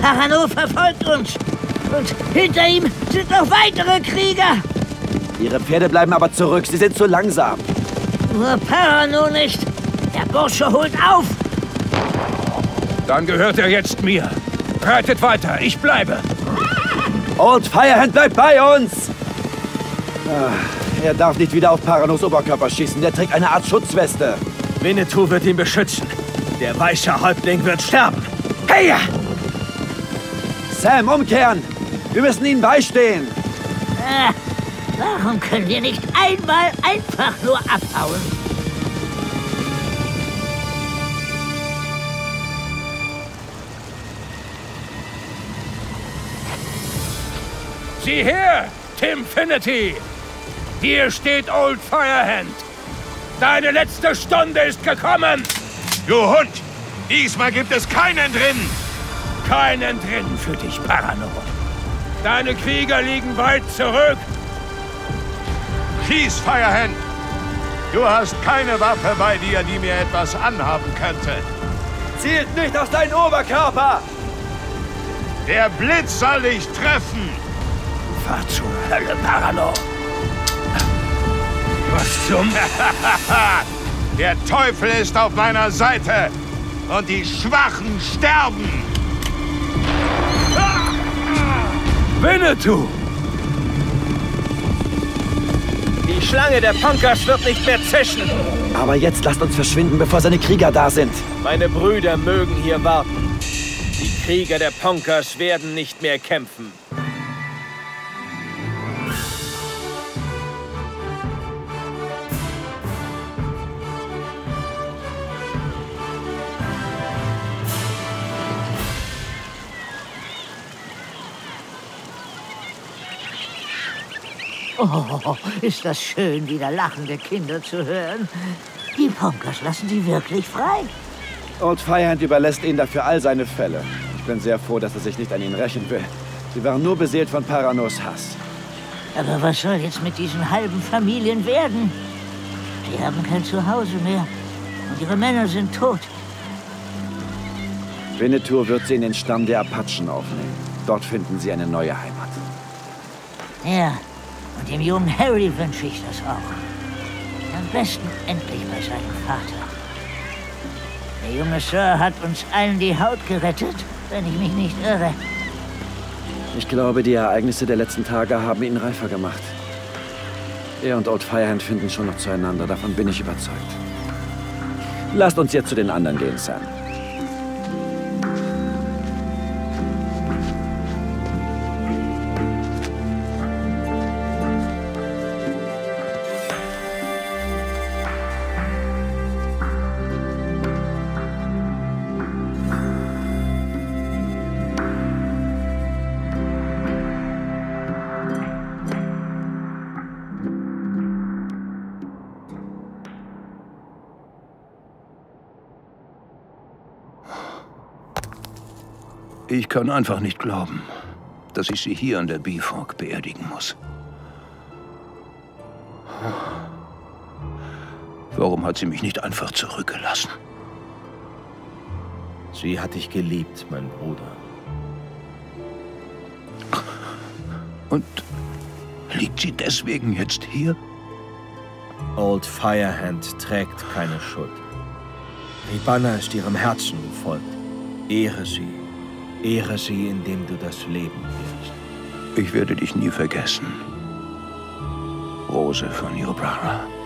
Speaker 11: Parano verfolgt uns. Und hinter ihm sind noch weitere Krieger.
Speaker 2: Ihre Pferde bleiben aber zurück. Sie sind zu langsam.
Speaker 11: Nur Parano nicht. Der Bursche holt auf.
Speaker 15: Dann gehört er jetzt mir. Reitet weiter, ich bleibe.
Speaker 2: Old Firehand bleibt bei uns! Er darf nicht wieder auf Paranos Oberkörper schießen. Der trägt eine Art Schutzweste.
Speaker 4: Winnetou wird ihn beschützen. Der weiße Häuptling wird sterben. Hey!
Speaker 2: Sam, umkehren! Wir müssen ihnen beistehen.
Speaker 11: Warum können wir nicht einmal einfach nur abhauen?
Speaker 15: Sieh her, Timfinity! Hier steht Old Firehand. Deine letzte Stunde ist gekommen!
Speaker 5: Du Hund! Diesmal gibt es keinen drin!
Speaker 15: Keinen drin für dich, Parano. Deine Krieger liegen weit zurück.
Speaker 5: Schieß, Firehand! Du hast keine Waffe bei dir, die mir etwas anhaben könnte.
Speaker 2: Zielt nicht auf deinen Oberkörper!
Speaker 5: Der Blitz soll dich treffen!
Speaker 15: Fahr zur Hölle, Parano! Was zum...
Speaker 5: Der Teufel ist auf meiner Seite und die Schwachen sterben!
Speaker 15: Winnetou!
Speaker 4: Die Schlange der Punkers wird nicht mehr zischen.
Speaker 2: Aber jetzt lasst uns verschwinden, bevor seine Krieger da sind.
Speaker 4: Meine Brüder mögen hier warten. Die Krieger der Punkers werden nicht mehr kämpfen.
Speaker 11: Oh, ist das schön, wieder lachende Kinder zu hören. Die Punkers lassen sie wirklich frei.
Speaker 2: Old Firehand überlässt ihnen dafür all seine Fälle. Ich bin sehr froh, dass er sich nicht an ihnen rächen will. Sie waren nur beseelt von Paranos Hass.
Speaker 11: Aber was soll jetzt mit diesen halben Familien werden? Sie haben kein Zuhause mehr und ihre Männer sind tot.
Speaker 2: Winnetou wird sie in den Stamm der Apachen aufnehmen. Dort finden sie eine neue Heimat.
Speaker 11: Ja. Und dem jungen Harry wünsche ich das auch. Am besten endlich bei seinem Vater. Der junge Sir hat uns allen die Haut gerettet, wenn ich mich nicht irre.
Speaker 2: Ich glaube, die Ereignisse der letzten Tage haben ihn reifer gemacht. Er und Old Firehand finden schon noch zueinander, davon bin ich überzeugt. Lasst uns jetzt zu den anderen gehen, Sam.
Speaker 6: Ich kann einfach nicht glauben, dass ich sie hier an der Bifrock beerdigen muss. Warum hat sie mich nicht einfach zurückgelassen?
Speaker 4: Sie hat dich geliebt, mein Bruder.
Speaker 6: Und liegt sie deswegen jetzt hier?
Speaker 4: Old Firehand trägt keine Schuld. Ribanna ist ihrem Herzen gefolgt. Ehre sie. Ehre sie, indem du das Leben wirst.
Speaker 6: Ich werde dich nie vergessen. Rose von Niobrara.